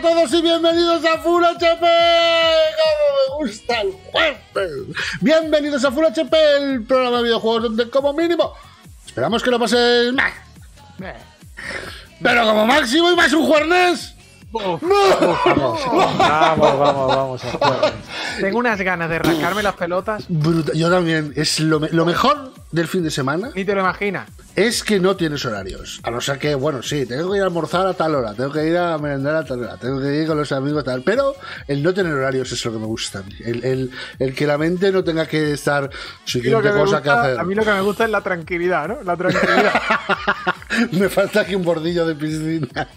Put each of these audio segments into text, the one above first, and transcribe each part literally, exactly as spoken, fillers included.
todos y bienvenidos a Full H P. ¡Cómo me gusta el jueves! Bienvenidos a Full H P, el programa de videojuegos donde como mínimo esperamos que lo pases mal, pero como máximo y más un jueves. Uf, uf, vamos, vamos, vamos, vamos a jugar. Tengo unas ganas de rascarme las pelotas. Brutal. Yo también. Es lo, me lo mejor del fin de semana. Ni te lo imaginas. Es que no tienes horarios. A no ser que, bueno, sí, tengo que ir a almorzar a tal hora, tengo que ir a merendar a tal hora, tengo que ir con los amigos tal. Pero el no tener horarios es lo que me gusta. El, el, el que la mente no tenga que estar siguiente cosa gusta, que hacer. A mí lo que me gusta es la tranquilidad, ¿no? La tranquilidad. Me falta aquí un bordillo de piscina.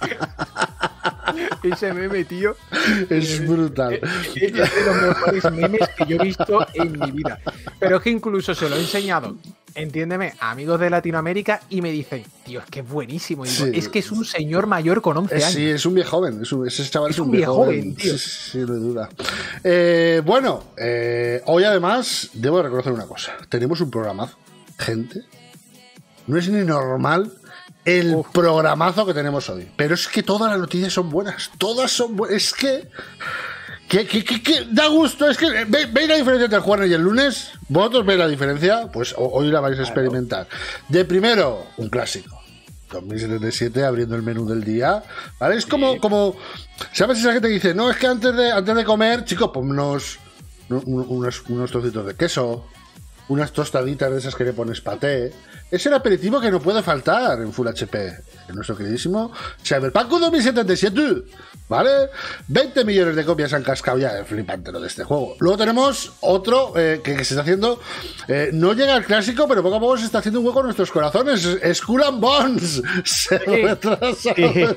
Ese meme, tío, es brutal. Es, es de los mejores memes que yo he visto en mi vida. Pero es que incluso se lo he enseñado, entiéndeme, a amigos de Latinoamérica y me dicen, tío, es que es buenísimo. Y digo, Sí. Es que es un señor mayor con once años. Sí, es un viejo joven. Es un, ese chaval es, Es un un viejo joven, viejoven, tío. Sí, sí, no hay duda. Eh, bueno, eh, hoy además debo reconocer una cosa. Tenemos un programazo. Gente, no es ni normal el Uf. programazo que tenemos hoy. Pero es que todas las noticias son buenas. Todas son buenas. Es que... Que, que, que, que da gusto. Es que ¿ve, ¿veis la diferencia entre el jueves y el lunes? ¿Vosotros veis la diferencia? Pues hoy la vais a experimentar. De primero, un clásico. dos mil setenta y siete abriendo el menú del día. ¿Vale? Es como... como ¿sabes esa gente que dice? No, es que antes de, antes de comer, chicos, pues unos, unos, unos trocitos de queso, unas tostaditas de esas que le pones paté. Es el aperitivo que no puede faltar en Full H P. En nuestro queridísimo Cyberpunk dos mil setenta y siete. ¿Vale? veinte millones de copias han cascado ya. Es flipante lo de este juego. Luego tenemos otro eh, que, que se está haciendo. Eh, no llega al clásico, pero poco a poco se está haciendo un hueco en nuestros corazones. Skull and Bones. Se sí. retrasa.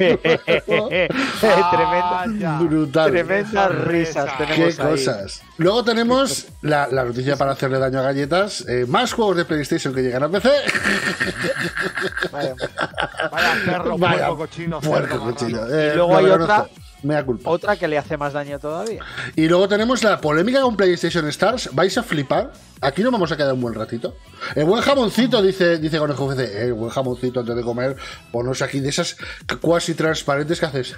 Tremenda, brutal. Tremendas risas. Qué cosas. Luego tenemos la, la noticia para hacerle daño a galletas. Eh, más juegos de PlayStation que llegan a P C. Vaya, vaya perro, Vaya, puerco cochino. puerco cerdo, cochino. marrano. Eh, Y luego hay otra, me da culpa. otra que le hace más daño todavía. Y luego tenemos la polémica con PlayStation Stars. ¿Vais a flipar? Aquí nos vamos a quedar un buen ratito. El buen jamoncito, dice, dice Conejo F C. El buen jamoncito antes de comer. Ponos aquí de esas cuasi transparentes que haces.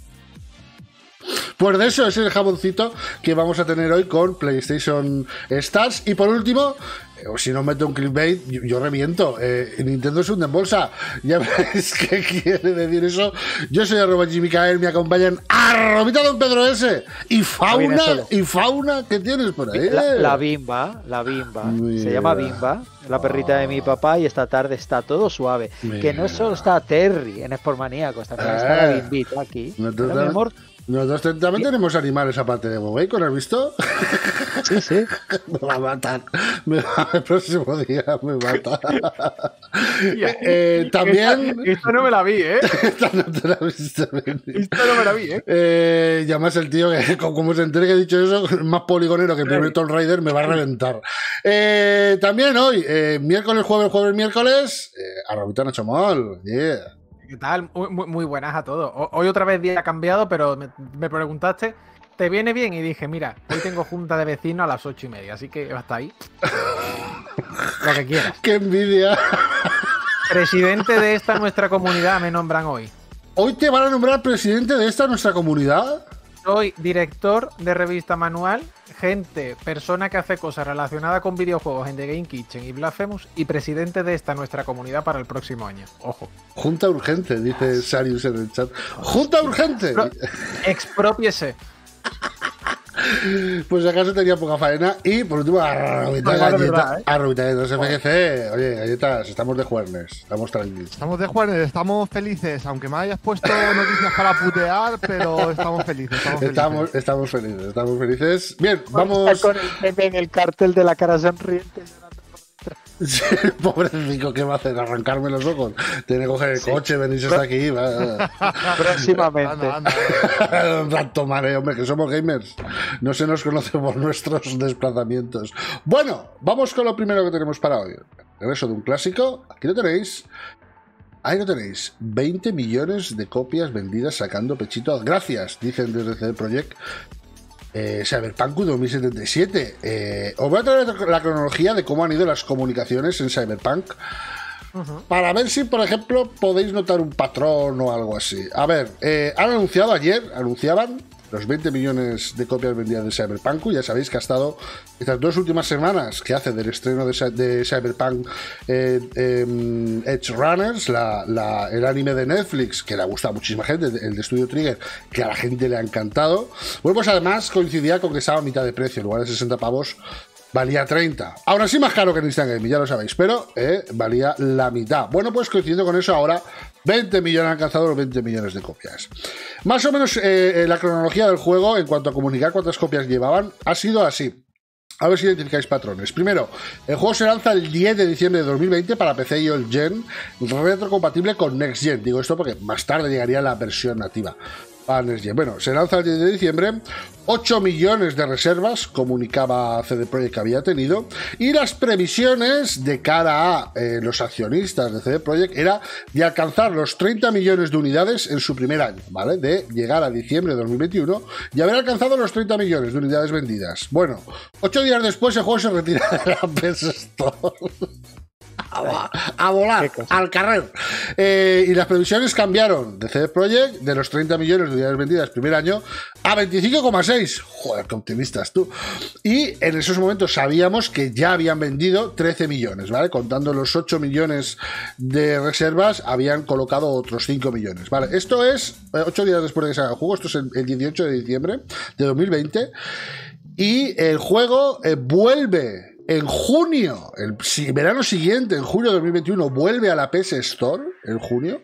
Pues de eso es el jamoncito que vamos a tener hoy con PlayStation Stars. Y por último, eh, si no meto un clickbait, yo, yo reviento. Eh, Nintendo se hunde en bolsa. Ya veréis qué quiere decir eso. Yo soy arroba Jimmy Caer, me acompañan arrobita Don Pedro S. Y Fauna, y Fauna, ¿qué tienes por ahí? La, la Bimba, la Bimba. Mira. Se llama Bimba, la perrita de mi papá, y esta tarde está todo suave. Mira. Que no solo está Terry en Sportmaníacos, también Eh. está la Bimbita aquí. No te Pero, da- mi amor, Nosotros también tenemos animales aparte de Bobacon, ¿has visto? sí, sí. Me va a matar. Me va, el próximo día me mata. eh, eh, también. Esta, esta no me la vi, ¿eh? Esta no te la has visto venir. Esta no me la vi, ¿eh? Eh, y además el tío que, como se entere que he dicho eso, más poligonero que el primer Tomb Raider, me va a reventar. Eh, también hoy, eh, miércoles, jueves, jueves, miércoles, eh, arrobita Nacho Mol. Yeah. ¿Qué tal? Muy, muy, muy buenas a todos. Hoy otra vez día cambiado, pero me, me preguntaste, ¿te viene bien? Y dije, mira, hoy tengo junta de vecinos a las ocho y media, así que hasta ahí. Lo que quieras. ¡Qué envidia! Presidente de esta nuestra comunidad me nombran hoy. ¿Hoy te van a nombrar presidente de esta nuestra comunidad? Soy director de revista Manual, gente, persona que hace cosas relacionadas con videojuegos en The Game Kitchen y Blasphemous, y presidente de esta nuestra comunidad para el próximo año. Ojo. Junta urgente, dice Sarius en el chat. ¡Junta urgente! Pro- Expropiese. Pues acaso tenía poca faena. Y por último, arrobita No, no, de galletas. verdad, ¿eh? Arrobita galletas F G C. Oye, galletas, estamos de jueves. Estamos tranquilos. Estamos de jueves, estamos felices, aunque me hayas puesto noticias para putear, pero estamos felices. Estamos felices. Estamos, estamos felices, estamos felices. Bien, Está vamos. con el meme en el cartel de la cara sonriente. Sí, pobrecito, ¿qué va a hacer? ¿Arrancarme los ojos? Tiene que coger el Sí. coche, venirse hasta aquí. Va. Próximamente. Anda, anda. Un rato mare, hombre, que somos gamers. No se nos conoce por nuestros desplazamientos. Bueno, vamos con lo primero que tenemos para hoy. Regreso de un clásico. Aquí lo tenéis. Ahí lo tenéis. veinte millones de copias vendidas sacando pechito. Gracias, dicen desde C D Projekt. Eh, Cyberpunk dos mil setenta y siete. Eh, os voy a traer la cronología de cómo han ido las comunicaciones en Cyberpunk. Ujú. para ver si, por ejemplo, podéis notar un patrón o algo así. A ver, eh, han anunciado ayer, anunciaban los veinte millones de copias vendidas de Cyberpunk. Ya sabéis que ha estado estas dos últimas semanas que hace del estreno de, de Cyberpunk eh, eh, Edge Runners, la, la, el anime de Netflix, que le ha gustado a muchísima gente, el de Studio Trigger, que a la gente le ha encantado. Bueno, pues además coincidía con que estaba a mitad de precio, en lugar de sesenta pavos, valía treinta. Ahora sí más caro que en Instant Gaming, ya lo sabéis, pero eh, valía la mitad. Bueno, pues coincidiendo con eso, ahora veinte millones han alcanzado los veinte millones de copias. Más o menos eh, la cronología del juego, en cuanto a comunicar cuántas copias llevaban, ha sido así. A ver si identificáis patrones. Primero, el juego se lanza el diez de diciembre de dos mil veinte para P C y Old Gen, retrocompatible con Next Gen. Digo esto porque más tarde llegaría la versión nativa. Bueno, se lanza el diez de diciembre, ocho millones de reservas, comunicaba C D Projekt que había tenido, y las previsiones de cara a eh, los accionistas de C D Projekt era de alcanzar los treinta millones de unidades en su primer año, ¿vale? De llegar a diciembre de dos mil veintiuno y haber alcanzado los treinta millones de unidades vendidas. Bueno, ocho días después el juego se retira de la P S Store. A, a volar, al carrer. Eh, y las previsiones cambiaron de C D Projekt de los treinta millones de unidades vendidas primer año a veinticinco coma seis. Joder, qué optimistas tú. Y en esos momentos sabíamos que ya habían vendido trece millones, ¿vale? Contando los ocho millones de reservas, habían colocado otros cinco millones, ¿vale? Esto es eh, ocho días después de que salga el juego, esto es el, el dieciocho de diciembre de dos mil veinte. Y el juego eh, vuelve en junio, el si, verano siguiente, en junio de dos mil veintiuno, vuelve a la P S Store, en junio.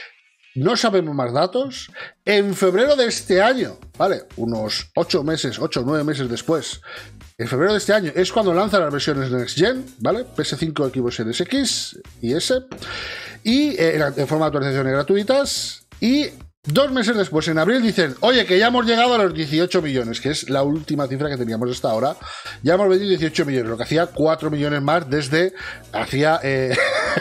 No sabemos más datos. En febrero de este año, ¿vale? Unos ocho meses, ocho o nueve meses después, en febrero de este año es cuando lanzan las versiones de Next Gen, ¿vale? P S cinco, Xbox Series X y S. Y eh, en forma de actualizaciones gratuitas. Y dos meses después, en abril, dicen, oye, que ya hemos llegado a los dieciocho millones, que es la última cifra que teníamos hasta ahora. Ya hemos vendido dieciocho millones, lo que hacía cuatro millones más desde hacía eh,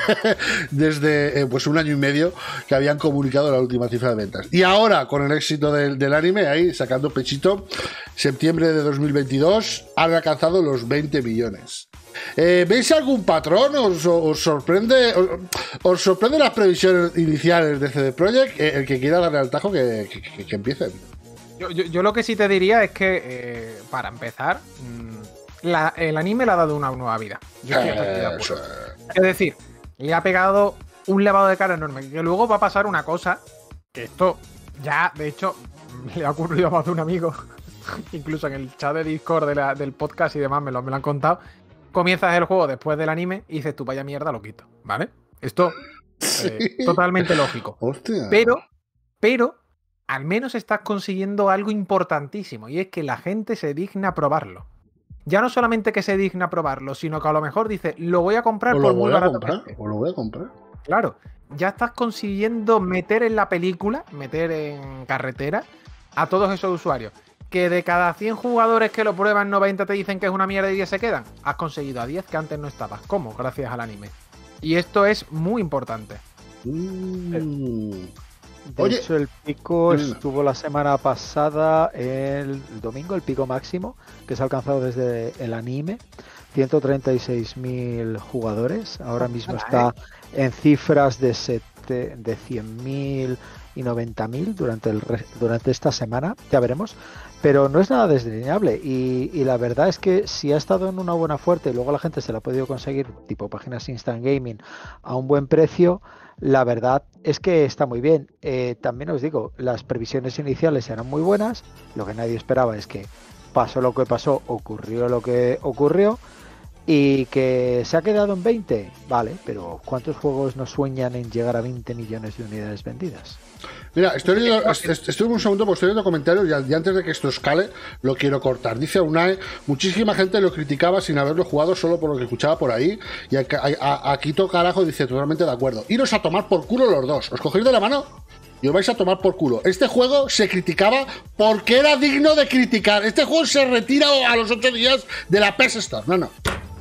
desde eh, pues un año y medio que habían comunicado la última cifra de ventas. Y ahora, con el éxito del, del anime, ahí sacando pechito, septiembre de dos mil veintidós, han alcanzado los veinte millones. Eh, ¿Veis algún patrón? ¿Os, os sorprende os, os sorprende las previsiones iniciales de C D Projekt? Eh, el que quiera darle al tajo, que, que, que empiecen. Yo, yo, yo lo que sí te diría es que, eh, para empezar, mmm, la, el anime le ha dado una nueva vida. Yo estoy de acuerdo. Es decir, le ha pegado un lavado de cara enorme. Que luego va a pasar una cosa, que esto ya, de hecho, le ha ocurrido a más de un amigo. Incluso en el chat de Discord de la, del podcast y demás me lo, me lo han contado. Comienzas el juego después del anime y dices, tú vaya mierda, lo quito, ¿vale? Esto sí. eh, totalmente lógico. Hostia. Pero, pero, al menos estás consiguiendo algo importantísimo, y es que la gente se digna a probarlo. Ya no solamente que se digna a probarlo, sino que a lo mejor dice, lo voy a comprar o por lo muy voy a barato. comprar, o lo voy a comprar. Claro, ya estás consiguiendo meter en la película, meter en carretera a todos esos usuarios. Que de cada cien jugadores que lo prueban, noventa te dicen que es una mierda y diez se quedan. Has conseguido a diez que antes no estabas. ¿Cómo? Gracias al anime. Y esto es muy importante. Mm. De Oye, hecho, el pico mm. estuvo la semana pasada, el domingo, el pico máximo, que se ha alcanzado desde el anime. ciento treinta y seis mil jugadores. Ahora mismo está en cifras de, sete, de cien mil y noventa mil durante, el, durante esta semana. Ya veremos. Pero no es nada desdeñable, y, y la verdad es que si ha estado en una buena fuerte y luego la gente se la ha podido conseguir, tipo páginas Instant Gaming, a un buen precio, la verdad es que está muy bien. Eh, también os digo, las previsiones iniciales eran muy buenas, lo que nadie esperaba es que pasó lo que pasó, ocurrió lo que ocurrió, y que se ha quedado en veinte, vale, pero ¿cuántos juegos nos sueñan en llegar a veinte millones de unidades vendidas? Mira, estoy leyendo, estoy un segundo, pues estoy leyendo comentarios y antes de que esto escale, lo quiero cortar. Dice Unai, muchísima gente lo criticaba sin haberlo jugado solo por lo que escuchaba por ahí. Y a, a, a Quito Carajo dice, totalmente de acuerdo. Iros a tomar por culo los dos. ¿Os cogéis de la mano? Y os vais a tomar por culo. Este juego se criticaba porque era digno de criticar. Este juego se retira a los ocho días de la P S Store. No, no.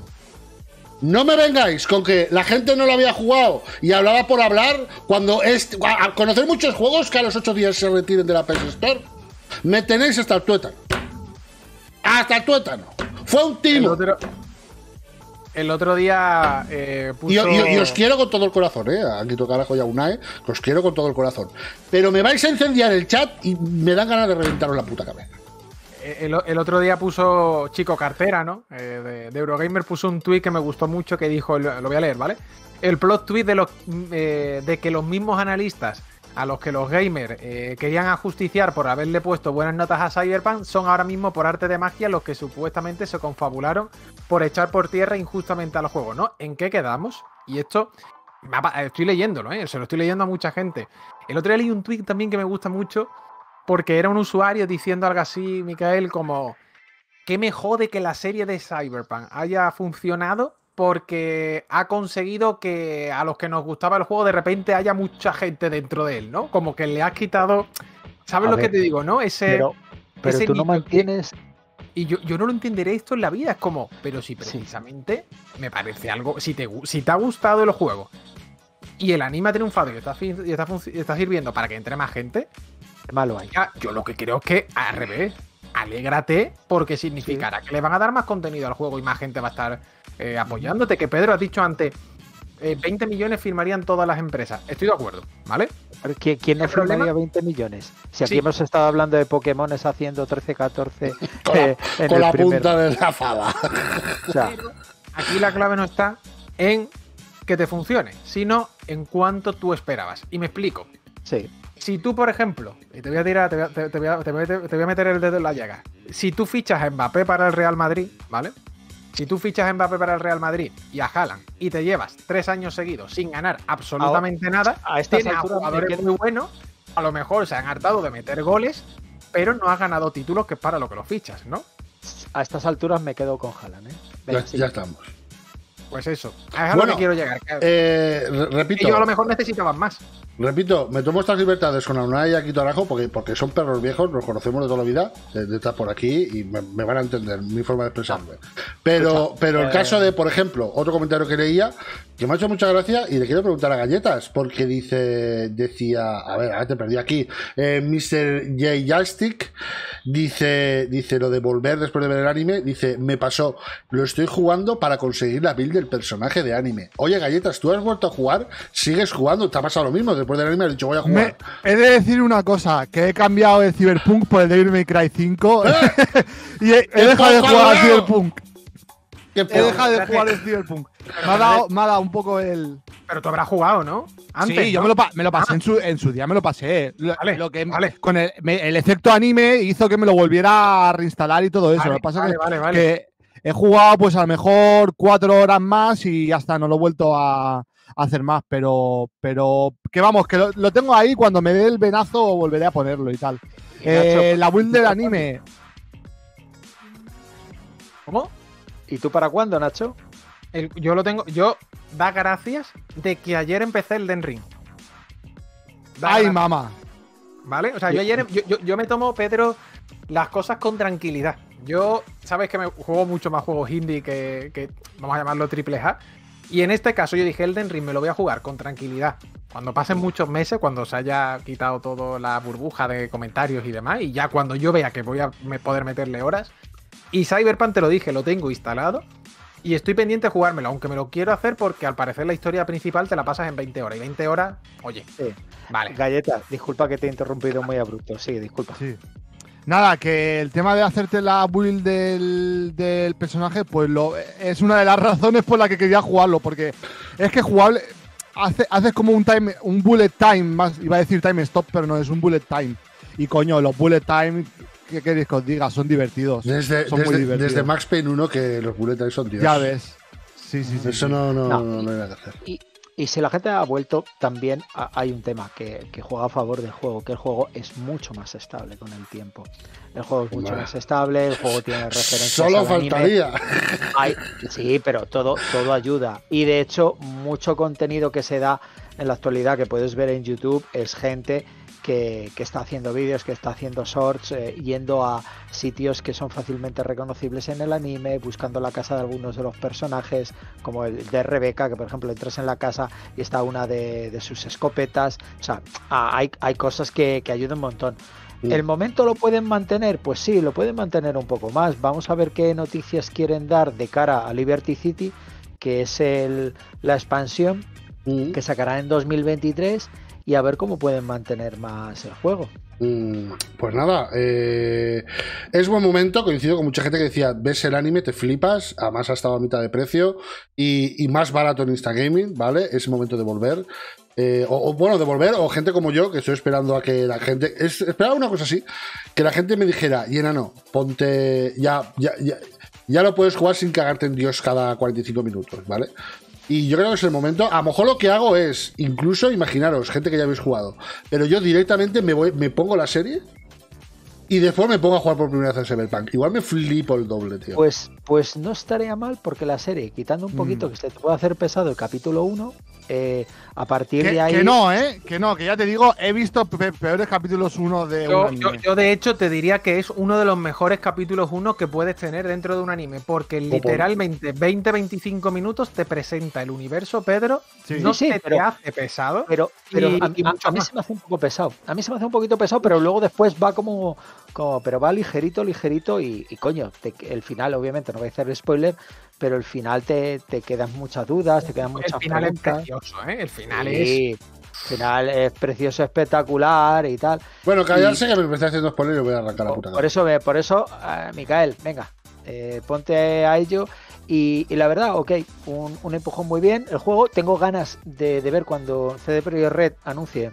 No me vengáis con que la gente no lo había jugado y hablaba por hablar, cuando es a conocer muchos juegos que a los ocho días se retiren de la P S Store. Me tenéis hasta el tuétano. Hasta el tuétano. Fue un timo. El otro, el otro día eh, puso... Y, y- y os quiero con todo el corazón, ¿eh? Aquí toca la joya Unae, que os quiero con todo el corazón. Pero me vais a incendiar el chat y me dan ganas de reventaros la puta cabeza. El, el otro día puso Chico Cartera, ¿no? Eh, de, de Eurogamer puso un tuit que me gustó mucho que dijo, lo, lo voy a leer, ¿vale? El plot tweet de, los, eh, de que los mismos analistas a los que los gamers eh, querían ajusticiar por haberle puesto buenas notas a Cyberpunk son ahora mismo por arte de magia los que supuestamente se confabularon por echar por tierra injustamente a los juegos, ¿no? ¿En qué quedamos? Y esto me ha, estoy leyéndolo, ¿eh? Se lo estoy leyendo a mucha gente. El otro día leí un tweet también que me gusta mucho porque era un usuario diciendo algo así, Micael, como que me jode que la serie de Cyberpunk haya funcionado porque ha conseguido que a los que nos gustaba el juego de repente haya mucha gente dentro de él, ¿no? Como que le has quitado, ¿sabes A lo ver, que te digo, no? Ese, Pero, pero ese tú no nicho que- mantienes. Y yo, yo no lo entenderé esto en la vida, es como, pero si precisamente me parece algo, si te, gu- si te ha gustado el juego y el anime ha triunfado y está, fin- y está, func- y está sirviendo para que entre más gente, Qué malo hay. ya, yo lo que creo es que al revés, alégrate porque significará que le van a dar más contenido al juego y más gente va a estar eh, apoyándote. Que Pedro has dicho antes, eh, veinte millones firmarían todas las empresas. Estoy de acuerdo, ¿vale? Pero ¿Quién, quién no ¿El problema? firmaría veinte millones? Si aquí Sí. hemos estado hablando de Pokémones haciendo trece, catorce Con la, eh, en con el la primer- punta de la fada. O sea, Pero aquí la clave no está en que te funcione, sino en cuánto tú esperabas. Y me explico. sí. Si tú, por ejemplo, y te voy a tirar, te voy a, te- te voy a- te voy a- te voy a meter el dedo en la llaga. Si tú fichas a Mbappé para el Real Madrid, ¿vale? Si tú fichas a Mbappé para el Real Madrid y a Haaland y te llevas tres años seguidos sin ganar absolutamente nada, a estas tienes a alturas me jugadores quedo- muy buenos, a lo mejor se han hartado de meter goles, pero no has ganado títulos, que es para lo que los fichas, ¿no? A estas alturas me quedo con Haaland, ¿eh? Venga, Ya, sí. ya estamos. Pues eso, es a lo Bueno, que quiero llegar. Que Eh, re- repito. ellos a lo mejor necesitaban más. Repito, me tomo estas libertades con Aunai y Akito Arajo porque, porque son perros viejos, nos conocemos de toda la vida, de, de estar por aquí y me, me van a entender mi forma de expresarme. Pero, Escucha, pero el eh, caso de, por ejemplo, otro comentario que leía, que me ha hecho mucha gracia y le quiero preguntar a Galletas, porque dice, decía, a ver, ahora te perdí aquí, eh, mister J. Joystick dice, dice lo de volver después de ver el anime, dice, me pasó, lo estoy jugando para conseguir la build del personaje de anime. Oye, Galletas, ¿tú has vuelto a jugar? ¿Sigues jugando? ¿Te ha pasado lo mismo? Después del anime has dicho, voy a Me- jugar. he de decir una cosa, que he cambiado el Cyberpunk por el Devil May Cry cinco y he, he ¡Qué dejado de poco, jugar al no! Cyberpunk. ¿Qué He pedo? dejado de espérate. jugar al Cyberpunk. Me ha dado, me ha dado un poco el... Pero tú habrás jugado, ¿no? Antes, sí, yo ¿no? me lo, pa- me lo pasé Ah. en, su, en su día, me lo pasé. Lo, Vale, lo que, vale. Con el, me- el efecto anime hizo que me lo volviera a reinstalar y todo eso. Vale, lo que pasa vale, que, vale, vale. que he jugado pues a lo mejor cuatro horas más y ya está, no lo he vuelto a, a hacer más. Pero, pero que vamos, que lo, lo tengo ahí, cuando me dé el venazo volveré a ponerlo y tal. Y Nacho, Eh, la build del anime. ¿Cómo? ¿Y tú para cuándo, Nacho? El- yo lo tengo. Yo da gracias de que ayer empecé el Den Ring. Da Ay, gracias, mamá. ¿vale? O sea, yo ayer yo, yo- yo me tomo, Pedro, las cosas con tranquilidad. Yo, sabes que me juego mucho más juegos indie que, que vamos a llamarlo triple A. Y en este caso yo dije, Elden Ring me lo voy a jugar con tranquilidad. Cuando pasen muchos meses, cuando se haya quitado toda la burbuja de comentarios y demás, y ya cuando yo vea que voy a me- poder meterle horas. Y Cyberpunk, te lo dije, lo tengo instalado. Y estoy pendiente de jugármelo, aunque me lo quiero hacer porque al parecer la historia principal te la pasas en veinte horas. Y veinte horas, oye, Sí. vale. Galleta, disculpa que te he interrumpido muy abrupto. Sí, disculpa. Sí. Nada, que el tema de hacerte la build del, del personaje, pues lo, es una de las razones por las que quería jugarlo, porque es que jugable. Hace, haces como un time, un bullet time, más, iba a decir time stop, pero no es un bullet time. Y coño, los bullet time, ¿qué queréis que os diga? Son divertidos. Desde, son muy desde, divertidos. desde Max Payne uno que los bullet time son Dios. Ya ves. Sí, sí, sí. Eso sí. no, no, No. no, no hay nada que hacer. Y, y si la gente ha vuelto, también ha- hay un tema que, que juega a favor del juego, que el juego es mucho más estable con el tiempo. El juego es mucho Hombre. más estable, el juego tiene referencias Solo al anime. faltaría. Hay- sí, pero todo, todo ayuda. Y de hecho, mucho contenido que se da en la actualidad que puedes ver en YouTube es gente que, que está haciendo vídeos, que está haciendo shorts, eh, yendo a sitios que son fácilmente reconocibles en el anime, buscando la casa de algunos de los personajes, como el de Rebeca, que por ejemplo entras en la casa y está una de, de sus escopetas. O sea, ah, hay, hay cosas que, que ayudan un montón. Mm. ¿El momento lo pueden mantener? Pues sí, lo pueden mantener un poco más. Vamos a ver qué noticias quieren dar de cara a Liberty City, que es el, la expansión Mm. que sacarán en dos mil veintitrés y a ver cómo pueden mantener más el juego. Mm, Pues nada, eh, es buen momento. Coincido con mucha gente que decía: ves el anime, te flipas. Además, ha estado a mitad de precio y, y más barato en Instagaming, ¿vale? Es momento de volver. Eh, o, o, bueno, de volver, o gente como yo, que estoy esperando a que la gente. Es, esperaba una cosa así: que la gente me dijera, y enano, ponte. Ya, ya, ya, ya lo puedes jugar sin cagarte en Dios cada cuarenta y cinco minutos, ¿vale? Y yo creo que es el momento. A lo mejor lo que hago es, incluso, imaginaros, gente que ya habéis jugado, pero yo directamente me voy, me pongo la serie y después me pongo a jugar por primera vez en Cyberpunk. Igual me flipo el doble, tío. Pues, pues no estaría mal porque la serie, quitando un poquito Mm. que se te puede hacer pesado el capítulo uno, eh, a partir Que, de ahí... que no, ¿eh? Que no, que ya te digo, he visto pe- peores capítulos uno de un Yo, anime. yo- yo, de hecho, te diría que es uno de los mejores capítulos uno que puedes tener dentro de un anime, porque literalmente veinte a veinticinco minutos te presenta el universo, Pedro, Sí. no Sí, sí, se pero- te hace pesado. Pero, pero Y- a, y a- mucho a mí más. se me hace un poco pesado. A mí se me hace un poquito pesado, pero luego después va como. como pero va ligerito, ligerito y, y coño, te- el final, obviamente, no voy a hacer spoiler, pero el final te, te quedan muchas dudas, te quedan muchas El final es preguntas. precioso, ¿eh? El final es... Sí, el final es precioso, espectacular y tal. Bueno, callarse, que me empecé haciendo spoiler y voy a arrancar la puta Por cara. eso, ve- por eso, eh, Micael, venga, eh, ponte a ello. Y, y la verdad, ok, un, un empujón muy bien. El juego, tengo ganas de, de ver cuando C D Projekt Red anuncie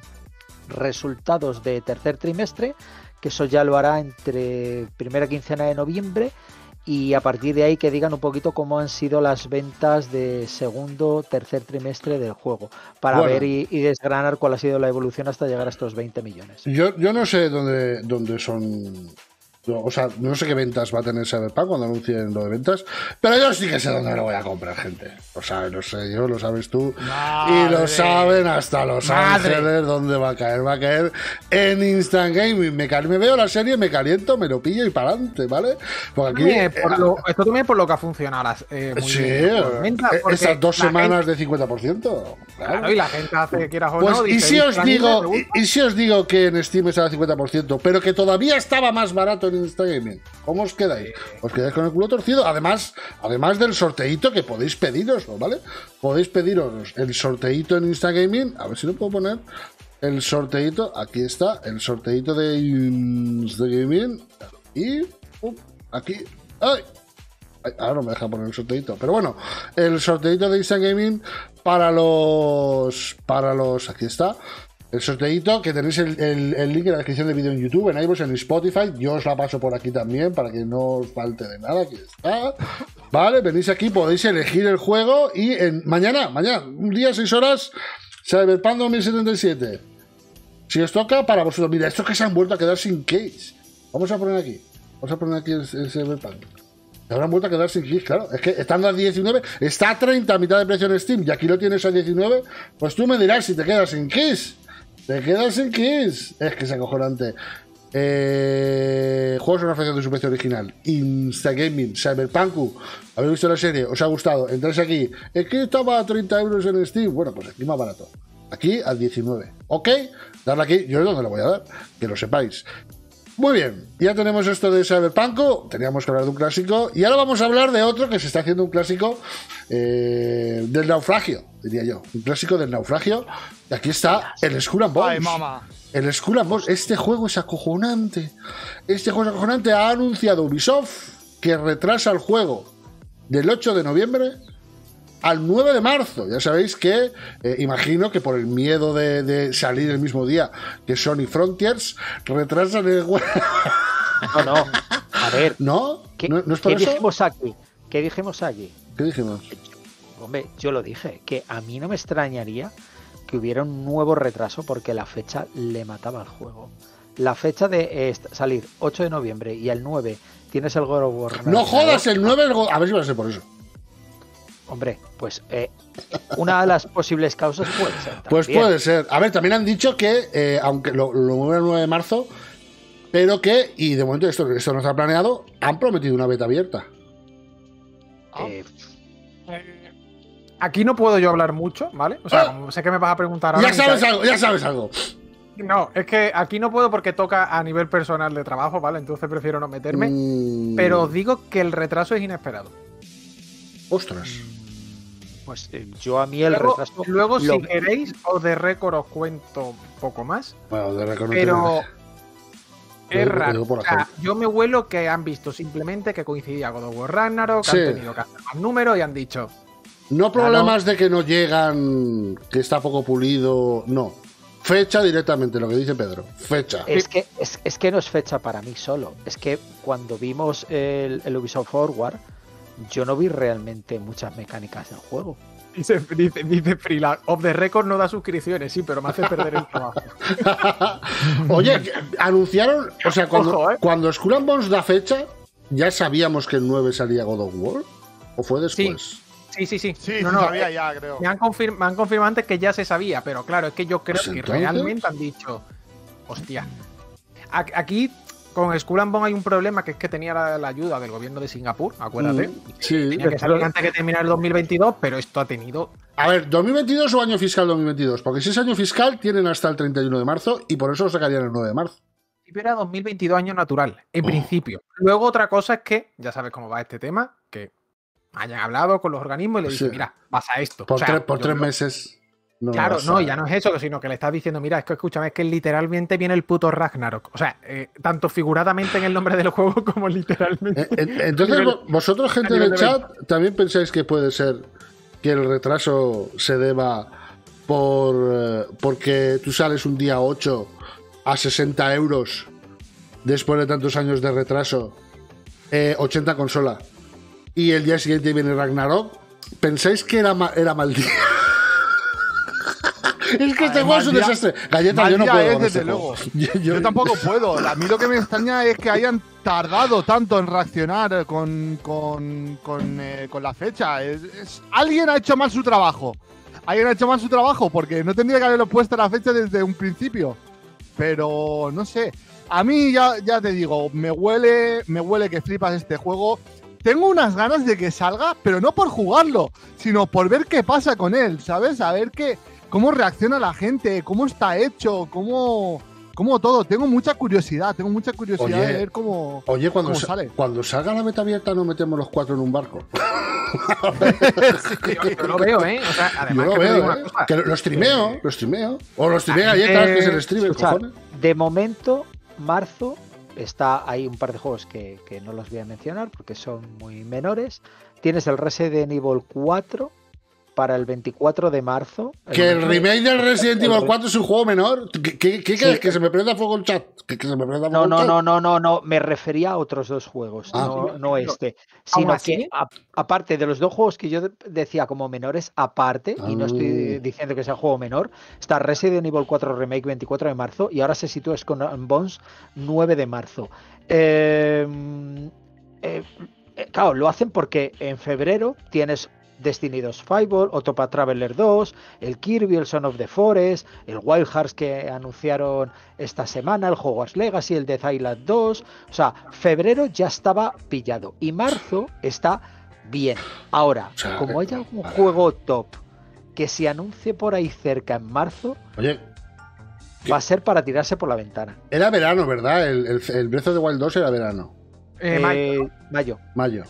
resultados de tercer trimestre, que eso ya lo hará entre primera quincena de noviembre. Y a partir de ahí que digan un poquito cómo han sido las ventas de segundo, tercer trimestre del juego, para Bueno. ver y, y desgranar cuál ha sido la evolución hasta llegar a estos veinte millones. Yo, yo no sé dónde, dónde son. O sea, no sé qué ventas va a tener Cyberpunk cuando anuncien lo de ventas, pero yo sí que sé dónde lo voy a comprar, gente. O sea, lo sé yo, lo sabes tú. Y lo Madre. saben hasta Los Madre. Ángeles dónde va a caer. Va a caer en Instant Gaming. Me, cal- me veo la serie, me caliento, me lo pillo y para adelante, ¿vale? Porque aquí. También es por lo- esto también es por lo que ha funcionado las, eh, muy Sí, bien por ventas, eh, porque esas dos la semanas gente- de cincuenta por ciento. Claro. Claro, y la gente hace que quieras o Pues, no. y dice, si os "Este anime digo, me gusta". y, y si os digo que en Steam estaba al cincuenta por ciento, pero que todavía estaba más barato en Instagaming, ¿cómo os quedáis? Os quedáis con el culo torcido. Además, además del sorteíto que podéis pediroslo, ¿vale? Podéis pediros el sorteíto en Instagaming. A ver si lo puedo poner. El sorteíto, aquí está, el sorteíto de Instagaming. Y uh, aquí. ¡Ay! Ay, ahora no me deja poner el sorteito, pero bueno, el sorteito de Instant Gaming para los para los aquí está el sorteito, que tenéis el, el- el link en la descripción del vídeo en YouTube, en iVoox, en Spotify. Yo os la paso por aquí también para que no os falte de nada. Aquí está, vale, venís aquí, podéis elegir el juego y en mañana, mañana, un día, seis horas, Cyberpunk dos mil setenta y siete. Si os toca, para vosotros. Mira, estos que se han vuelto a quedar sin case. Vamos a poner aquí, vamos a poner aquí el, el Cyberpunk. Se habrán vuelto a quedar sin keys, claro. Es que estando a diecinueve, está a treinta a mitad de precio en Steam y aquí lo tienes a diecinueve, pues tú me dirás si te quedas sin keys. Te quedas sin keys. Es que es acojonante. Eh, juegos en una fracción de su precio original. Instagaming, Cyberpunk. ¿Habéis visto la serie? ¿Os ha gustado? Entráis aquí. Es que estaba a treinta euros en Steam. Bueno, pues aquí más barato. Aquí a diecinueve. ¿Ok? Darle aquí. Yo es donde lo voy a dar. Que lo sepáis. Muy bien, ya tenemos esto de Cyberpunk, teníamos que hablar de un clásico y ahora vamos a hablar de otro que se está haciendo un clásico eh, del naufragio, diría yo, un clásico del naufragio. Y aquí está el Skull and Bones. Ay, mamá. El Skull and Bones, este juego es acojonante. Este juego es acojonante. Ha anunciado Ubisoft que retrasa el juego del ocho de noviembre al nueve de marzo. Ya sabéis que, eh, imagino que por el miedo de, de salir el mismo día que Sony Frontiers, retrasan el juego. No, no. A ver, ¿No? ¿qué, ¿No, no es por ¿qué eso? dijimos aquí? ¿Qué dijimos aquí? ¿Qué dijimos? Hombre, yo lo dije, que a mí no me extrañaría que hubiera un nuevo retraso porque la fecha le mataba al juego. La fecha de eh, salir ocho de noviembre y el nueve tienes el God of War. No jodas, el nueve... el go- A ver si va a ser por eso. Hombre, pues eh, una de las posibles causas puede ser. Pues también. puede ser. A ver, también han dicho que, eh, aunque lo, lo mueven el nueve de marzo, pero que, y de momento esto, esto no está planeado, han prometido una beta abierta. Eh, Aquí no puedo yo hablar mucho, ¿vale? O sea, Ah. como sé que me vas a preguntar ahora. Ya sabes Michael. algo, ya sabes algo. No, es que aquí no puedo porque toca a nivel personal de trabajo, ¿vale? Entonces prefiero no meterme. Mm, Pero os digo que el retraso es inesperado. Ostras. Pues eh, yo a mí el Luego, retraso. luego lo- si queréis, os de récord os cuento un poco más. Bueno, de récord no Pero tiene- es lo digo- lo raro. digo por O sea, ejemplo. yo me huelo que han visto simplemente que coincidía God of War Ragnarok, Sí. han tenido que hacer más números y han dicho, No problemas de que no llegan, que está poco pulido, no. Fecha directamente, lo que dice Pedro. Fecha. Es que, es, es que no es fecha para mí solo. Es que cuando vimos el, el Ubisoft Forward, yo no vi realmente muchas mecánicas del juego. dice, dice, dice Freeland, off the record no da suscripciones, sí, pero me hace perder el trabajo. Oye, que- anunciaron, o sea, cuando, Ojo, ¿eh? cuando Skull and Bones da fecha, ¿ya sabíamos que el nueve salía God of War? ¿O fue después? Sí, sí, sí. Sí, No, sí no, sabía eh, ya, creo. Me han, confirm- me han confirmado antes que ya se sabía, pero claro, es que yo creo Pues que entonces- realmente han dicho, hostia. A- Aquí con Skull and Bones hay un problema, que es que tenía la, la ayuda del gobierno de Singapur, acuérdate. Mm, sí. Tenía que salir antes que terminar el dos mil veintidós, pero esto ha tenido... A ver, ¿dos mil veintidós o año fiscal dos mil veintidós? Porque si es año fiscal, tienen hasta el treinta y uno de marzo y por eso lo sacarían el nueve de marzo. Era dos mil veintidós año natural, en Oh. principio. Luego otra cosa es que, ya sabes cómo va este tema, que hayan hablado con los organismos y le dicen, Sí. mira, pasa esto. Por, O sea, tres, por yo tres creo- meses. No Claro, vas no, a- ya no es eso, sino que le estás diciendo, mira, es que escúchame, es que literalmente viene el puto Ragnarok. O sea, eh, tanto figuradamente en el nombre del juego como literalmente. Eh, eh, Entonces, A nivel- vo- vosotros, gente a nivel del de chat, ¿también pensáis que puede ser que el retraso se deba por eh, porque tú sales un día ocho a sesenta euros después de tantos años de retraso, eh, ochenta consola, y el día siguiente viene Ragnarok? ¿Pensáis que era, ma- era mal día? Es que este Ay, juego es un mal día- desastre. Galleta, mal yo no día puedo es, con desde este juego. luego. Yo, yo- Yo tampoco puedo. A mí lo que me extraña es que hayan tardado tanto en reaccionar con, con, con, eh, con la fecha. Es- es- alguien ha hecho mal su trabajo. Alguien ha hecho mal su trabajo porque no tendría que haberlo puesto la fecha desde un principio. Pero no sé. A mí ya, ya te digo, me huele, me huele que flipas este juego. Tengo unas ganas de que salga, pero no por jugarlo, sino por ver qué pasa con él, ¿sabes? A ver qué, cómo reacciona la gente, cómo está hecho, cómo, cómo todo. Tengo mucha curiosidad, tengo mucha curiosidad Oye, de ver cómo, Oye, cuando, cómo sa- sale. cuando salga la beta abierta, nos metemos los cuatro en un barco. Yo, yo lo veo, ¿eh? O sea, además Yo lo que te veo, digo una ¿eh? cosa, Que lo, lo streameo, eh, lo streameo. O lo streameo galletas, eh, que es el streamer, Escuchad, cojones. de momento, marzo, está hay un par de juegos que, que no los voy a mencionar porque son muy menores. Tienes el Resident Evil cuatro para el veinticuatro de marzo. Que el remake del Resident el Evil re- cuatro es un juego menor. ¿Qué, qué, qué Sí. quieres? ¿Que se me prenda fuego el chat? ¿Que, que se me prenda fuego No, el no, chat? no, no, no, no, me refería a otros dos juegos, Ah. no, no Pero, este, ¿aún sino así? que a- aparte de los dos juegos que yo de- decía como menores, aparte, y no estoy Ah. diciendo que sea juego menor, está Resident Evil cuatro Remake veinticuatro de marzo y ahora se sitúa Skull and Bones nueve de marzo. Eh, eh, eh, claro, lo hacen porque en febrero tienes Destiny dos Fireball, Octopath Traveler dos, el Kirby, el Son of the Forest, el Wild Hearts que anunciaron esta semana, el Hogwarts Legacy, el Death Island dos. O sea, febrero ya estaba pillado y marzo está bien. Ahora, O sea, como eh, hay algún vale. juego top que se anuncie por ahí cerca en marzo, Oye, va a ser para tirarse por la ventana. era verano, ¿verdad? El, el, el Breath of the Wild dos era verano. eh, Eh, Mike, mayo. Mayo.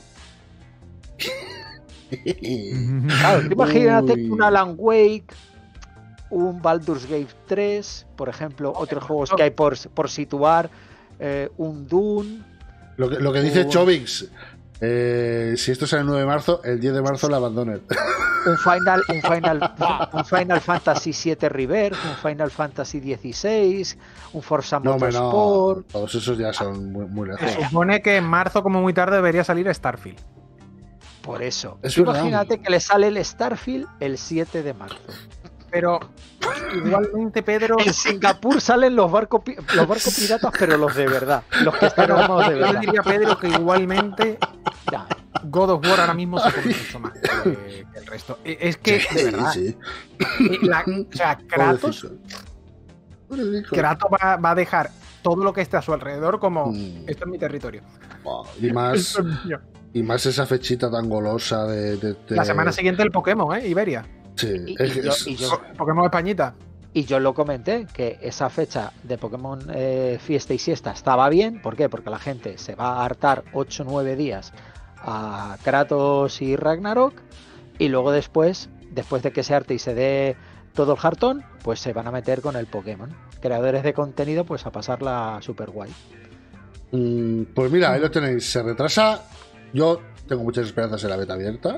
Claro, tú imagínate Uy. un Alan Wake, un Baldur's Gate tres, por ejemplo, otros juegos que hay por, por situar, eh, un Dune. Lo que, lo que dice Uy. Chovix, eh, si esto sale el nueve de marzo, el diez de marzo la abandonen. Un Final, un Final, un Final Fantasy siete Rebirth, un Final Fantasy dieciséis, un Forza No, hombre, no. Motorsport. Todos esos ya son muy, muy lejos. se supone que en marzo, como muy tarde, debería salir Starfield. Por eso. Es Tú verdad. imagínate que le sale el Starfield el siete de marzo. Pero igualmente, Pedro, En Singapur salen los barcos pi- los barcos piratas, pero los de verdad. Los que están armados de yo verdad. diría, Pedro, que igualmente Ya. God of War ahora mismo se come mucho más que, que el resto. Eh, Es que, de verdad, Sí, eh, la- o sea, Kratos, Pobrecito. Pobrecito. Kratos va, va a dejar todo lo que esté a su alrededor como, Mm. esto es mi territorio. Buah, Y más, Esto es mío. y más esa fechita tan golosa de. de- de- La semana siguiente el Pokémon, ¿eh? Iberia. Sí, Y, es y que yo, es- y yo- Po- Pokémon Españita. y yo lo comenté, que esa fecha de Pokémon eh, Fiesta y Siesta estaba bien. ¿Por qué? Porque la gente se va a hartar ocho o nueve días a Kratos y Ragnarok. y luego después, después de que se arte y se dé todo el jartón, pues se van a meter con el Pokémon. Creadores de contenido, pues a pasarla super guay. Mm, pues mira, ahí lo tenéis. Se retrasa. Yo tengo muchas esperanzas en la beta abierta.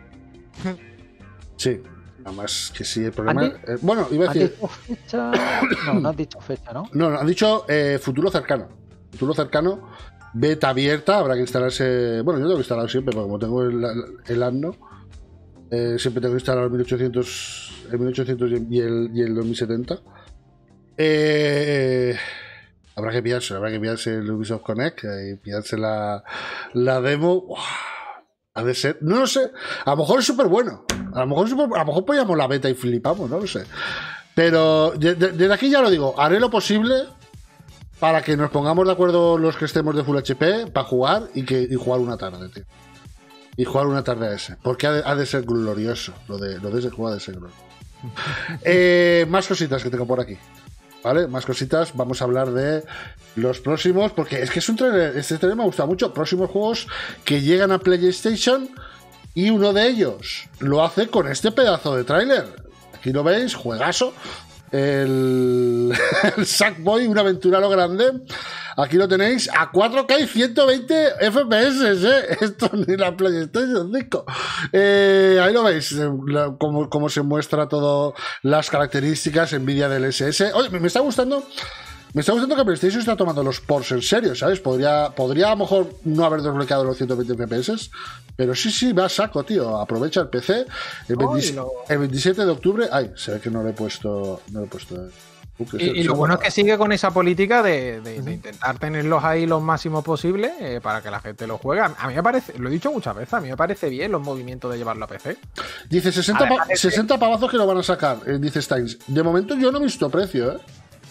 Sí. Nada más que sí, el problema... Eh, bueno, iba a ¿Han decir... dicho fecha? No, no han dicho fecha, ¿no? No, no, han dicho eh, futuro cercano. Futuro cercano, beta abierta, habrá que instalarse... Bueno, yo tengo que instalar siempre, porque como tengo el, el Anno, eh, siempre tengo que instalar el mil ochocientos, el mil ochocientos y el, y el dos mil setenta. Eh, habrá que pillarse, habrá que pillarse el Ubisoft Connect y pillarse la, la demo. Uah, ha de ser... No lo sé, a lo mejor es súper bueno. A lo mejor, a lo mejor ponemos la beta y flipamos, no lo sé. Pero desde de, de aquí ya lo digo, haré lo posible para que nos pongamos de acuerdo los que estemos de Full H P para jugar y, que, y jugar una tarde, tío. Y jugar una tarde a ese. Porque ha de, ha de ser glorioso. Lo de, lo de ese juego ha de ser glorioso. eh, más cositas que tengo por aquí. ¿Vale? Más cositas. Vamos a hablar de los próximos. Porque es que es un trailer. Este trailer me ha gustado mucho. Próximos juegos que llegan a PlayStation. Y uno de ellos lo hace con este pedazo de tráiler. Aquí lo veis, juegazo. El, el Sackboy, una aventura a lo grande. Aquí lo tenéis a cuatro K y ciento veinte F P S, ¿eh? Esto ni la PlayStation cinco. Eh, ahí lo veis, cómo, cómo se muestra todo, las características, Nvidia del S S. Oye, me está gustando... Me está gustando que PlayStation está tomando los ports en serio, ¿sabes? Podría, podría a lo mejor no haber desbloqueado los ciento veinte F P S, pero sí, sí, va a saco, tío. Aprovecha el P C. El, veinte, lo... el veintisiete de octubre... Ay, se ve que no le he puesto... No le he puesto uh, y, y lo bueno es que sigue con esa política de, de, de intentar tenerlos ahí lo máximo posible eh, para que la gente los juegue. A mí me parece, lo he dicho muchas veces, a mí me parece bien los movimientos de llevarlo a P C. Dice sesenta, pa sesenta pavazos que lo van a sacar, eh, dice Steins. De momento yo no he visto precio, ¿eh?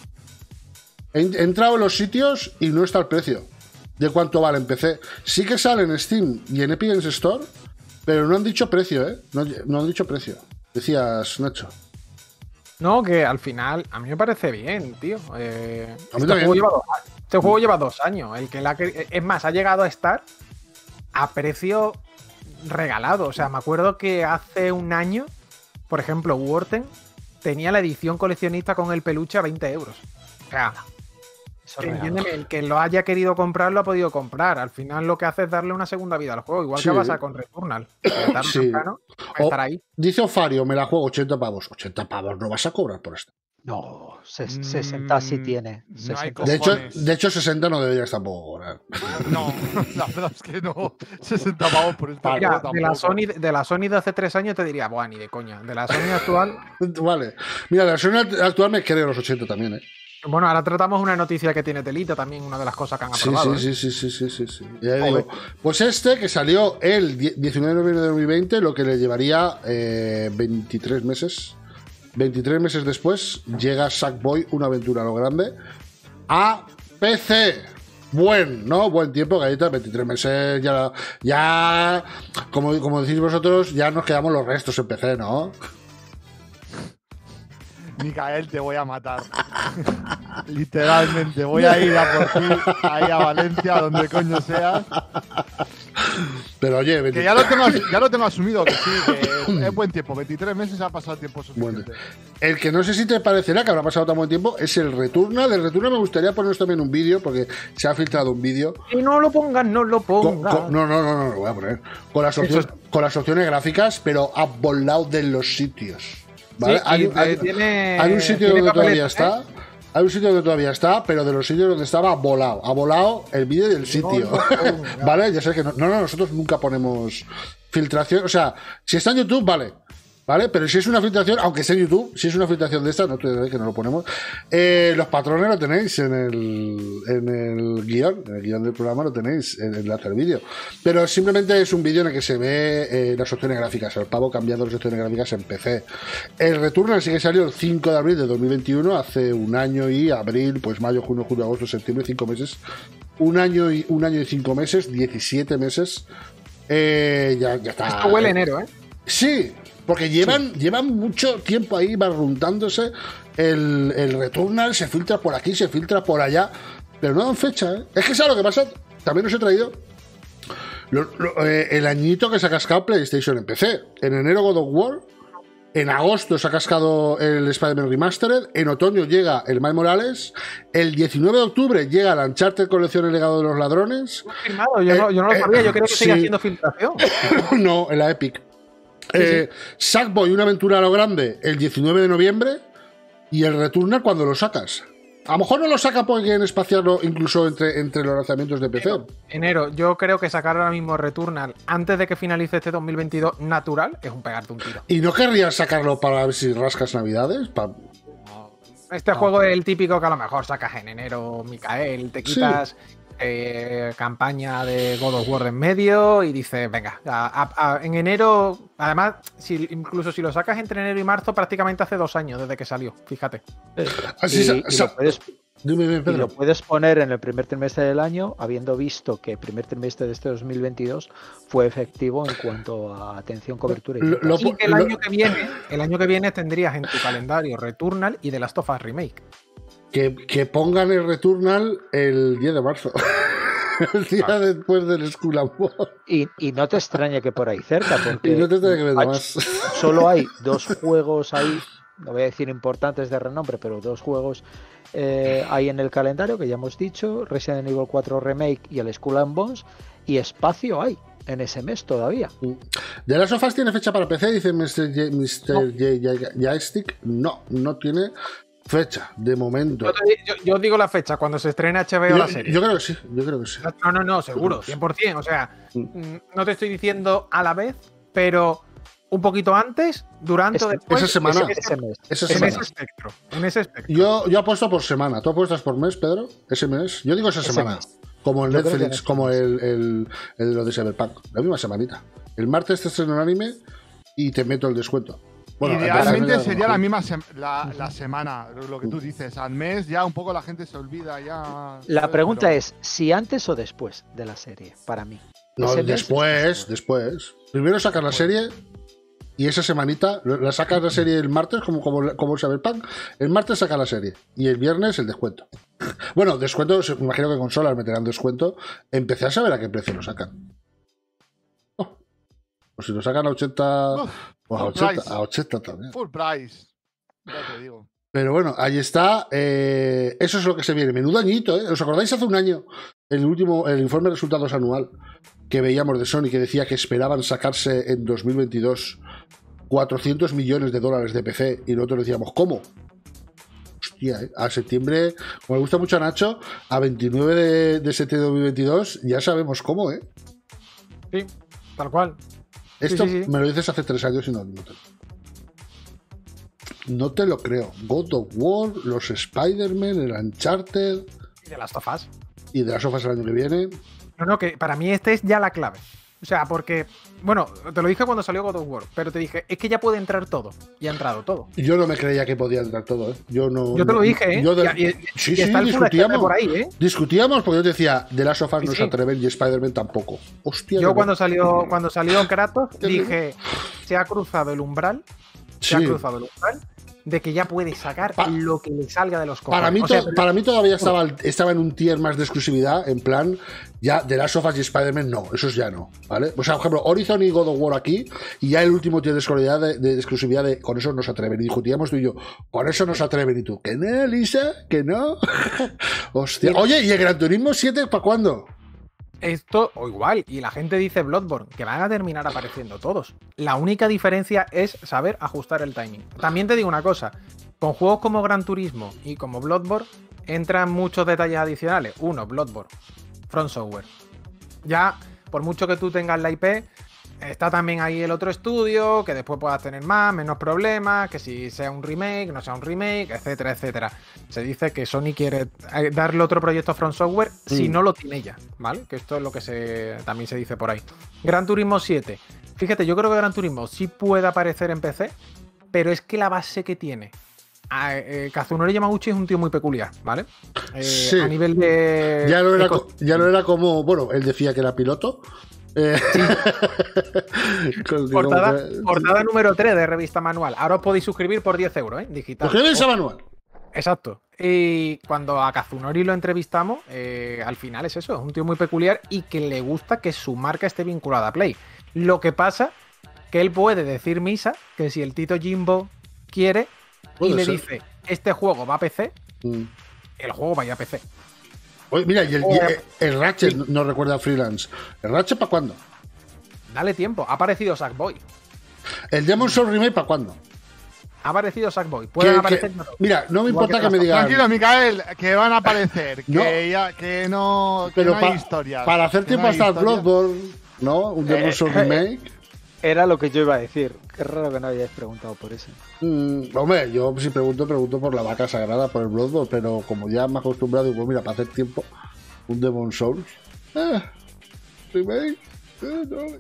He entrado en los sitios y no está el precio de cuánto vale en P C. Sí que sale en Steam y en Epic Games Store, pero no han dicho precio, ¿eh? No, no han dicho precio. Decías, Nacho. No, que al final a mí me parece bien, tío. Eh, a mí este, juego lleva dos, este juego lleva dos años. El que la, es más, ha llegado a estar a precio regalado. O sea, me acuerdo que hace un año, por ejemplo, Worten tenía la edición coleccionista con el peluche a veinte euros. O sea... Entiéndeme, el que lo haya querido comprar lo ha podido comprar. Al final lo que hace es darle una segunda vida al juego, igual sí. que pasa con Returnal. Sí. Temprano, o, estar ahí. Dice Ofario, me la juego ochenta pavos. ochenta pavos no vas a cobrar por esto. No, sesenta sí tiene. No hay de, hecho, de hecho, sesenta no deberías tampoco cobrar. No, la verdad es que no. sesenta pavos por esto. Mira, de la, Sony, de la Sony de hace tres años te diría, buah, ni de coña. De la Sony actual. Vale. Mira, de la Sony actual me creo los ochenta también, ¿eh? Bueno, ahora tratamos una noticia que tiene telita también, una de las cosas que han aprobado. Sí, ¿eh? sí, sí, sí, sí, sí, sí. Ya digo, pues este que salió el diecinueve de noviembre de dos mil veinte, lo que le llevaría eh, veintitrés meses. veintitrés meses después llega Sackboy, una aventura a lo grande, a P C. Buen, ¿no? Buen tiempo, galletas, veintitrés meses, ya, ya como, como decís vosotros, ya nos quedamos los restos en P C, ¿no? Micael, te voy a matar. Literalmente, voy a ir a por ti, ahí a Valencia, donde coño seas. Pero oye, veintitrés... que ya lo, tengo, ya lo tengo asumido, que sí, que es buen tiempo. veintitrés meses ha pasado tiempo suficiente. Bueno, el que no sé si te parecerá que habrá pasado tan buen tiempo es el Returnal. Del Returnal me gustaría poneros también un vídeo, porque se ha filtrado un vídeo. Y no lo pongas, no lo pongas. Con, con, no, no, no, no, lo voy a poner. Con las opciones, con las opciones gráficas, pero a volado de los sitios. ¿Vale? Sí, hay, hay, tiene, hay un sitio donde todavía está. ¿eh? Hay un sitio donde todavía está, pero de los sitios donde estaba ha volado. Ha volado el vídeo del sitio. No, no, no, no. ¿Vale? Ya sé que no, no, no, nosotros nunca ponemos filtración. O sea, si está en YouTube, vale. ¿Vale? Pero si es una filtración, aunque sea en YouTube, si es una filtración de esta, no te diré que no lo ponemos. Eh, los patrones lo tenéis en el, en el guión, en el guión del programa lo tenéis, en el enlace al vídeo. Pero simplemente es un vídeo en el que se ve eh, las opciones gráficas, el pavo cambiando las opciones gráficas en P C. El Returnal sí que salió el cinco de abril de dos mil veintiuno, hace un año y abril, pues mayo, junio, julio, agosto, septiembre, cinco meses. Un año y, un año y cinco meses, diecisiete meses. Eh, ya, ya está. Esto huele enero, ¿eh? Sí. Porque llevan, sí. llevan mucho tiempo ahí barruntándose el, el Returnal, se filtra por aquí, se filtra por allá, pero no dan fecha, ¿eh? Es que ¿sabes lo que pasa? También os he traído Lo- lo- eh, el añito que se ha cascado PlayStation en P C. En enero God of War. En agosto se ha cascado el Spider-Man Remastered. En otoño llega el Miles Morales. El diecinueve de octubre llega la Uncharted Colección El Legado de los Ladrones. Firmado, yo, Eh, no, yo no lo eh, sabía, yo creo que sí. sigue haciendo filtración. No, en la Epic. Eh, Sackboy, una aventura a lo grande, el diecinueve de noviembre. Y el Returnal cuando lo sacas. A lo mejor no lo saca porque quieren espaciarlo incluso entre, entre los lanzamientos de P C. Enero, yo creo que sacar ahora mismo Returnal antes de que finalice este dos mil veintidós natural es un pegarte un tiro. ¿Y no querrías sacarlo para ver si rascas navidades? Pa- Este juego es el típico que a lo mejor sacas en enero, Micael, te quitas eh, campaña de God of War en medio y dices, venga, a- a- a- en enero, además, si, incluso si lo sacas entre enero y marzo, prácticamente hace dos años desde que salió, fíjate. Así y, sa- y sa- lo puedes, Dime, dime, y Pedro. lo puedes poner en el primer trimestre del año, habiendo visto que el primer trimestre de este dos mil veintidós fue efectivo en cuanto a atención, cobertura y Lo- ventas. lo- Así que el lo- año que viene, el año que viene tendrías en tu calendario Returnal y The Last of Us Remake. Que, que pongan el Returnal el diez de marzo. El día Claro. después del Skull and Bones. Y, y no te extrañe que por ahí cerca, porque Y no te tengo que ver hay- más. solo hay dos juegos ahí, no voy a decir importantes de renombre, pero dos juegos eh, hay en el calendario que ya hemos dicho, Resident Evil cuatro Remake y el Skull and Bones, y espacio hay en ese mes todavía. ¿De las sofás tiene fecha para P C? Dice mister J- mister J- J- Joystick. No, no tiene fecha de momento. Yo, te- yo- yo digo la fecha, cuando se estrena H B O Yo, la serie. yo creo que sí, yo creo que sí. No, no, no, seguro, cien por ciento. O sea, mm, no te estoy diciendo a la vez, pero un poquito antes, durante o Ese- después. esa semana. ese- Ese mes. Esa en semana. ese espectro. En ese espectro. Yo, yo apuesto por semana. ¿Tú apuestas por mes, Pedro? ¿Ese mes? Yo digo esa Ese semana. mes. Como el Yo creo que Netflix, en ese como mes. el, el, el de lo de Cyberpunk. La misma semanita. El martes te estreno un anime y te meto el descuento. Bueno, Idealmente el- sería la misma sem- la, la semana, lo que tú dices. Al mes ya un poco la gente se olvida ya. La ¿sabes? pregunta Pero- es si antes o después de la serie, para mí. No, Ese mes después, es- después. Primero sacas la serie y esa semanita, la sacas la serie el martes, como, como, como el Cyberpunk. El martes saca la serie y el viernes el descuento. Bueno, descuento, se- me imagino que consolas meterán descuento. Empecé a saber a qué precio lo sacan. Oh, pues si lo sacan a ochenta, Uf, pues a full ochenta, price. a ochenta también. Full price. Ya te digo. Pero bueno, ahí está. eh, eso es lo que se viene. Menudo añito, ¿eh? ¿Os acordáis hace un año el último, el informe de resultados anual que veíamos de Sony que decía que esperaban sacarse en dos mil veintidós cuatrocientos millones de dólares de P C y nosotros decíamos, ¿cómo? Hostia, ¿eh? A septiembre, como le gusta mucho a Nacho, a veintinueve de, de septiembre de dos mil veintidós ya sabemos cómo, ¿eh? Sí, tal cual. Esto sí, sí. me lo dices hace tres años y no, no te, no te lo creo. God of War, los Spider-Man, el Uncharted Y de las tofas. y de las sofas el año que viene. No, no, que para mí este es ya la clave. O sea, porque, bueno, te lo dije cuando salió God of War, pero te dije, es que ya puede entrar todo. Y ha entrado todo. Yo no me creía que podía entrar todo, ¿eh? Yo no. Yo te lo dije, ¿eh? Yo de- Y- y- sí, y sí, está el Full H D discutíamos. por ahí, ¿eh? Discutíamos porque yo te decía, de las sofás Sí, no sí. se atreven y Spider-Man tampoco. Hostia. Yo qué cuando bueno. salió, cuando salió Kratos, Qué dije, se ha cruzado el umbral, se Sí. ha cruzado el umbral de que ya puede sacar Pa- lo que le salga de los cojones. Para mí, O sea, to- para mí todavía estaba, al- estaba en un tier más de exclusividad, en plan, ya de las sofas y Spider-Man no, esos ya no, ¿vale? O sea, por ejemplo, Horizon y God of War aquí, y ya el último tier de exclusividad, de, de exclusividad de, con eso no se atreven. Y discutíamos tú y yo, con eso no se atreven. Y tú, ¿que no, Lisa? ¿Que no? Hostia. Oye, ¿y el Gran Turismo siete para cuándo? esto, o igual, y la gente dice Bloodborne, que van a terminar apareciendo todos. La única diferencia es saber ajustar el timing. También te digo una cosa, con juegos como Gran Turismo y como Bloodborne, entran muchos detalles adicionales. Uno, Bloodborne, From Software. Ya, por mucho que tú tengas la I P, está también ahí el otro estudio, que después puedas tener más, menos problemas, que si sea un remake, no sea un remake, etcétera, etcétera. Se dice que Sony quiere eh, darle otro proyecto a From Software si Mm. no lo tiene ya, ¿vale? Que esto es lo que se también se dice por ahí. Gran Turismo siete. Fíjate, yo creo que Gran Turismo sí puede aparecer en P C, pero es que la base que tiene a, eh, Kazunori Yamaguchi es un tío muy peculiar, ¿vale? Eh, Sí. A nivel de... Ya no, era, de co- ya no era como, bueno, él decía que era piloto. Eh, con- Portada, digamos, eh, portada número tres de revista manual. Ahora os podéis suscribir por diez euros, ¿eh? Digital. Suscríbete a manual. Exacto. Y cuando a Kazunori lo entrevistamos, eh, al final es eso, es un tío muy peculiar y que le gusta que su marca esté vinculada a Play. Lo que pasa que él puede decir misa que si el Tito Jimbo quiere Puede y le ser. dice este juego va a P C, Mm. el juego vaya a P C. Oye, mira, y el, O- y el- el Ratchet no recuerda a Freelance. ¿El Ratchet para cuándo? Dale tiempo, ha aparecido Sackboy. ¿El Demon Soul Remake para cuándo? Ha aparecido Sackboy. Pueden Que- aparecer. que- no. mira, no me Igual importa que que me las- digan. Tranquilo, Micael, que van a aparecer. No. Que, ya, que no, que Pero no pa- hay historias. para hacer que tiempo no hay hasta el historias. Bloodborne, ¿no? Un Demon Eh, Soul eh, Remake. Era lo que yo iba a decir. Qué raro que no hayáis preguntado por ese. Mm, hombre, yo si pregunto, pregunto por la vaca sagrada, por el Bloodborne, pero como ya me he acostumbrado, digo, mira, para hacer tiempo, un Demon Souls. Eh, remake. Eh, no.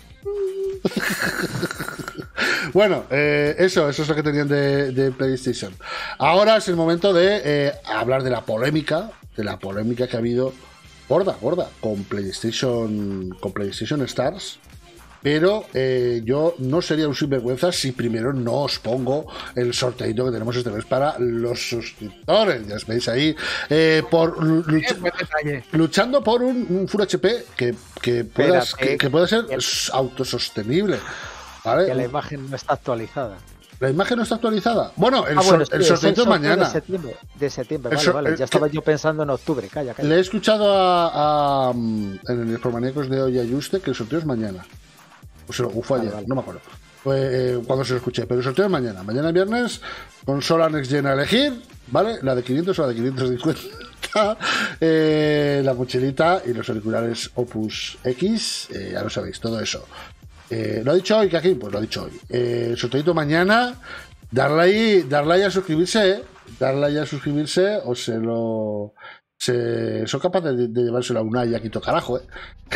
Bueno, eh, eso, eso es lo que tenían de, de PlayStation. Ahora es el momento de eh, hablar de la polémica, de la polémica que ha habido gorda, gorda, con PlayStation, con PlayStation Stars. Pero eh, yo no sería un sinvergüenza si primero no os pongo el sorteito que tenemos este mes para los suscriptores. Ya os veis ahí, eh, por lucha- Eh, buen detalle. luchando por un, un Full H P que, que, puedas- Espérate, que, que pueda ser que- autosostenible. ¿Vale? Que la imagen no está actualizada. La imagen no está actualizada. Bueno, el, Ah, bueno, sor- el sí, es sorteo es mañana. De septiembre. De septiembre, El vale, sor- vale. el- Ya estaba que- yo pensando en octubre. Calla, calla. Le he escuchado a, a, mm, en el Informaníacos de hoy a Juste que el sorteo es mañana. O sea, o fue Vale, ayer, vale. no me acuerdo. Fue eh, cuando se lo escuché, pero el sorteo es mañana. Mañana viernes, consola Next Gen a elegir, ¿vale? La de quinientos o la de quinientos cincuenta, eh, la mochilita y los auriculares Opus X, eh, ya lo sabéis, todo eso. Eh, ¿Lo ha dicho hoy, Kakin? Pues lo ha dicho hoy. Eh, el sorteito mañana, darle ahí, darle ahí a suscribirse, ¿eh? Darle ahí a suscribirse o se lo... Se, son capaces de, de llevárselo a una y a Quito carajo, ¿eh?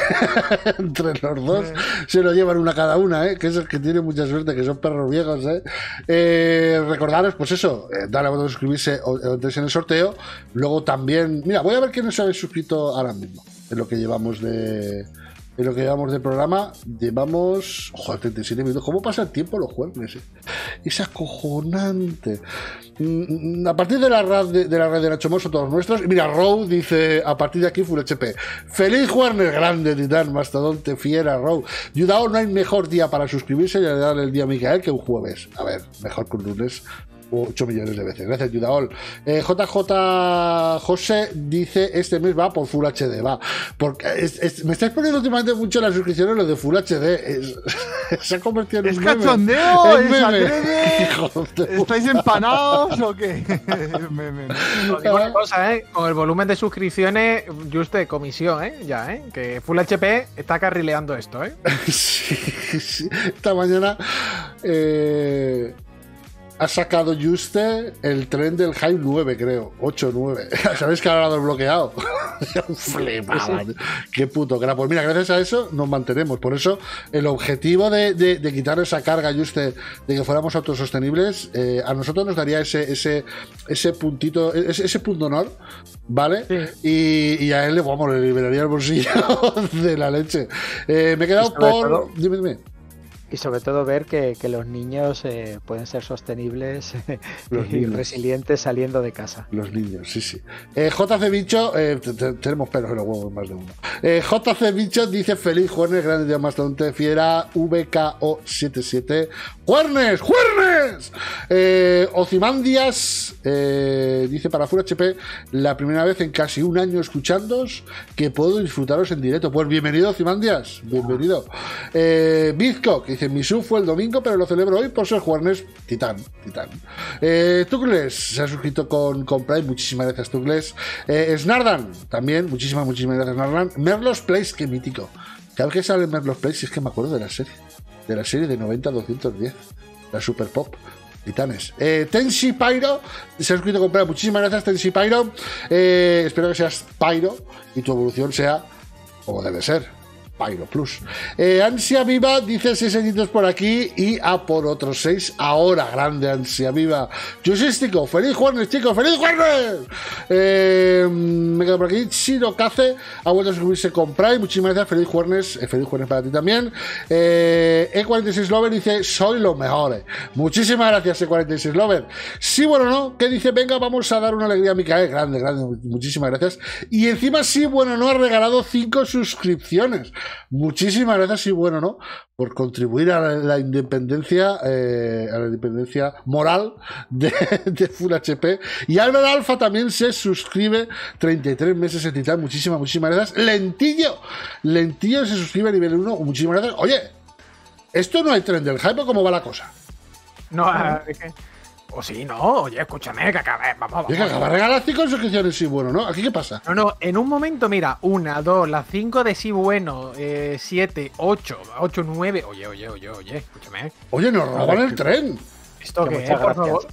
Entre los dos se lo llevan una cada una, ¿eh? Que es el que tiene mucha suerte, que son perros viejos, ¿eh? Eh, recordaros, pues eso, eh, darle a botón de suscribirse o, o entréis en el sorteo. Luego también, mira, voy a ver quiénes se habéis suscrito ahora mismo, en lo que llevamos de... En lo que llevamos de programa, llevamos. Joder, treinta y siete minutos. ¿Cómo pasa el tiempo los jueves? Eh? Es acojonante. Mm, a partir de la red de, de la red de Nacho Mosso, todos nuestros. Mira, Row dice: a partir de aquí, Full H P. Feliz Warner, grande, titán, mastodonte, fiera, Row. Yudao, no hay mejor día para suscribirse y darle el día a Micael que un jueves. A ver, mejor que un lunes. ocho millones de veces. Gracias, Yudaol. Eh, J J José dice: este mes va por Full H D. Va. Porque es, es, me estáis poniendo últimamente mucho las suscripciones lo de Full H D. Es, se ha convertido en Es un meme. cachondeo, Es es meme. adrede. Hijo de puta. ¿Estáis empanados o qué? Me- me- me- Os digo una cosa, ¿eh? Con el volumen de suscripciones, juste comisión, ¿eh? Ya, ¿eh? Que Full H P está carrileando esto, ¿eh? Sí, sí. Esta mañana eh, ha sacado Juste el tren del Hype nueve, creo. ocho nueve. ¿Sabéis que ahora lo he bloqueado? Flipaba. Qué puto crack. Pues mira, gracias a eso nos mantenemos. Por eso, el objetivo de, de, de quitar esa carga, Juste, de que fuéramos autosostenibles, eh, a nosotros nos daría ese, ese, ese puntito, ese, ese punto honor, ¿vale? Sí. Y, y a él le, vamos, le liberaría el bolsillo de la leche. Eh, me he quedado Y sobre por. todo- Dime, dime. Y sobre todo ver que, que los niños eh, pueden ser sostenibles Los y niños. resilientes saliendo de casa. Los niños, sí, sí. Eh, J C Bicho, eh, te- te- tenemos pelos en los huevos, más de uno. Eh, J C Bicho dice: feliz Juernes, grande día mastodonte, fiera, V K O setenta y siete. ¡Juernes! ¡Juernes! Eh, Ozymandias eh, dice: para Full H P, la primera vez en casi un año escuchándoos que puedo disfrutaros en directo. Pues bienvenido, Ozymandias, bienvenido. Eh, Bizco, que dice: mi sub fue el domingo, pero lo celebro hoy por ser Juernes. Titán, titán. Eh, Tugles se ha suscrito con, con Prime, muchísimas gracias, Tugles. Eh, Snardan, también, muchísimas, muchísimas gracias, Snardan. Merlos Place, qué mítico. Cada vez que sale Merlos Place, es que me acuerdo de la serie. De la serie de noventa a doscientos diez. La Super Pop. Titanes. Eh, Tenshi Pyro se ha suscrito con Prime. Muchísimas gracias, Tenshi Pyro. Eh, espero que seas Pyro y tu evolución sea como debe ser. Pyro Plus. Eh, Ansia Viva dice seis añitos por aquí y a por otros seis ahora. Grande Ansia Viva. Yosístico, feliz jueves, chicos, feliz jueves. Eh, me quedo por aquí. Shiro Kaze ha vuelto a suscribirse con Prime. Muchísimas gracias, feliz jueves. Eh, feliz jueves para ti también. Eh, E cuarenta y seis Lover dice soy los mejores. Muchísimas gracias, E cuarenta y seis Lover. Sí, bueno, no, que dice venga, vamos a dar una alegría a Micael. Grande, grande, muchísimas gracias. Y encima sí, bueno, no ha regalado cinco suscripciones. Muchísimas gracias y bueno, ¿no? Por contribuir a la, la independencia, eh, a la independencia moral de, de Full H P. Y Albert Alfa también se suscribe, treinta y tres meses en Titán. Muchísimas, muchísimas gracias. Lentillo, Lentillo se suscribe a nivel uno. Muchísimas gracias. Oye, esto no hay tren del hype, ¿cómo va la cosa? No, es que... O sí, no, oye, escúchame, que acabé, vamos, vamos. Oye, que acaba de regalar cinco suscripciones, sí, bueno, ¿no? ¿Aquí qué pasa? No, no, en un momento, mira, una, dos, las cinco de sí bueno, eh, siete, ocho, ocho, nueve. Oye, oye, oye, oye, escúchame. Oye, nos roban el tren. ¿Esto qué es, por favor?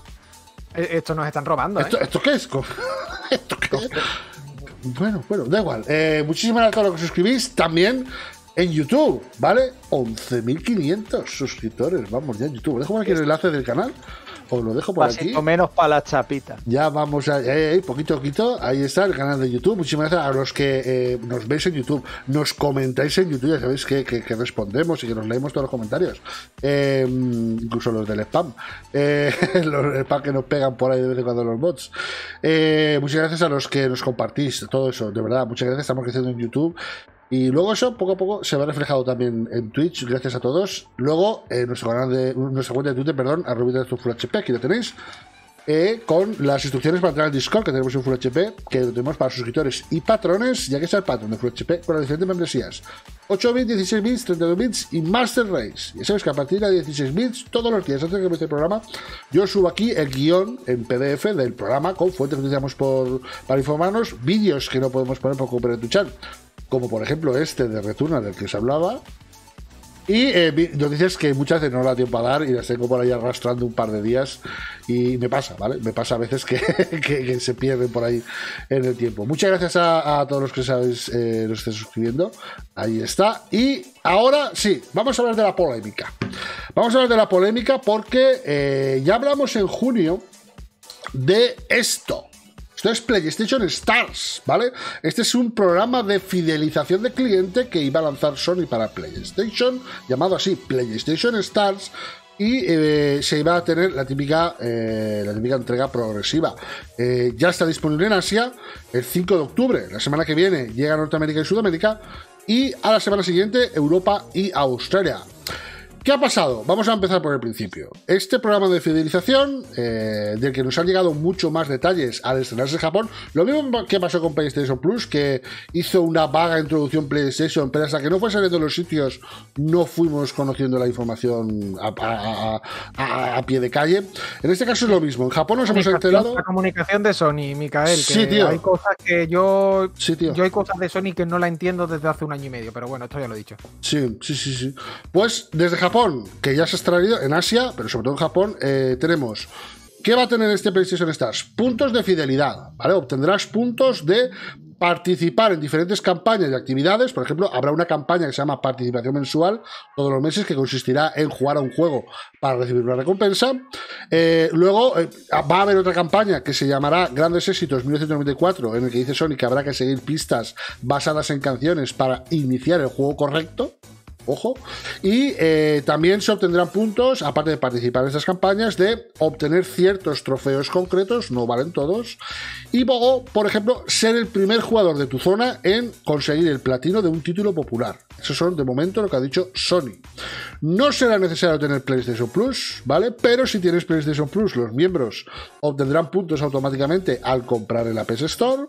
Esto nos están robando, ¿eh? ¿Esto, ¿esto qué es? ¿Esto qué es? Bueno, bueno, da igual. Eh, muchísimas gracias a todos los que suscribís. También en YouTube, ¿vale? once mil quinientos suscriptores. Vamos ya en YouTube. Dejo aquí el enlace del canal. Os lo dejo por Pasito aquí. menos para la chapita. Ya vamos a... Eh, eh, poquito a poquito. Ahí está el canal de YouTube. Muchísimas gracias a los que eh, nos veis en YouTube. Nos comentáis en YouTube. Ya sabéis que, que, que respondemos y que nos leemos todos los comentarios. Eh, incluso los del spam. Eh, los spam que nos pegan por ahí de vez en cuando los bots. Eh, muchas gracias a los que nos compartís. Todo eso, de verdad. Muchas gracias. Estamos creciendo en YouTube. Y luego eso, poco a poco, se ve reflejado también en Twitch, gracias a todos. Luego, eh, nuestro canal de, nuestra cuenta de Twitter, perdón, arroba de Full H P, aquí lo tenéis. Eh, con las instrucciones para entrar al Discord que tenemos en Full H P, que lo tenemos para suscriptores y patrones, ya que es el patrón de Full H P con las diferentes membresías: ocho bits, dieciséis bits, treinta y dos bits y Master Race. Ya sabes que a partir de dieciséis bits, todos los días antes de que empiece el programa, yo subo aquí el guión en P D F del programa con fuentes que utilizamos por, para informarnos, vídeos que no podemos poner por copyright to chat, como por ejemplo este de Returnal del que os hablaba. Y eh, noticias que muchas veces no da tiempo a dar y las tengo por ahí arrastrando un par de días y me pasa, ¿vale? Me pasa a veces que, que, que se pierden por ahí en el tiempo. Muchas gracias a, a todos los que sabéis, eh, los estéis suscribiendo. Ahí está. Y ahora sí, vamos a hablar de la polémica. Vamos a hablar de la polémica porque eh, ya hablamos en junio de esto. Esto es PlayStation Stars, ¿vale? Este es un programa de fidelización de cliente que iba a lanzar Sony para PlayStation, llamado así PlayStation Stars, y eh, se iba a tener la típica, eh, la típica entrega progresiva. Eh, ya está disponible en Asia el cinco de octubre. La semana que viene llega a Norteamérica y Sudamérica, y a la semana siguiente Europa y Australia. ¿Qué ha pasado? Vamos a empezar por el principio. Este programa de fidelización, eh, del que nos han llegado mucho más detalles al estrenarse en Japón, lo mismo que pasó con PlayStation Plus, que hizo una vaga introducción PlayStation, pero hasta que no fue saliendo de los sitios no fuimos conociendo la información a, a, a, a, a pie de calle. En este caso es lo mismo. En Japón nos hemos enterado... La comunicación de Sony, Micael, que sí, tío. hay cosas que yo... Sí, tío. Yo hay cosas de Sony que no la entiendo desde hace un año y medio, pero bueno, esto ya lo he dicho. Sí, sí, sí, sí. Pues desde Japón, que ya se ha extraído en Asia, pero sobre todo en Japón, eh, tenemos... ¿Qué va a tener este PlayStation Stars? Puntos de fidelidad, ¿vale? Obtendrás puntos de participar en diferentes campañas y actividades. Por ejemplo, habrá una campaña que se llama participación mensual todos los meses, que consistirá en jugar a un juego para recibir una recompensa. Eh, luego eh, va a haber otra campaña que se llamará Grandes Éxitos mil novecientos noventa y cuatro, en el que dice Sony que habrá que seguir pistas basadas en canciones para iniciar el juego correcto. Ojo. Y eh, también se obtendrán puntos, aparte de participar en estas campañas, de obtener ciertos trofeos concretos, no valen todos. Y luego, por ejemplo, ser el primer jugador de tu zona en conseguir el platino de un título popular. Esos son, de momento, lo que ha dicho Sony. No será necesario tener PlayStation Plus, ¿vale? Pero si tienes PlayStation Plus, los miembros obtendrán puntos automáticamente al comprar en la P S Store.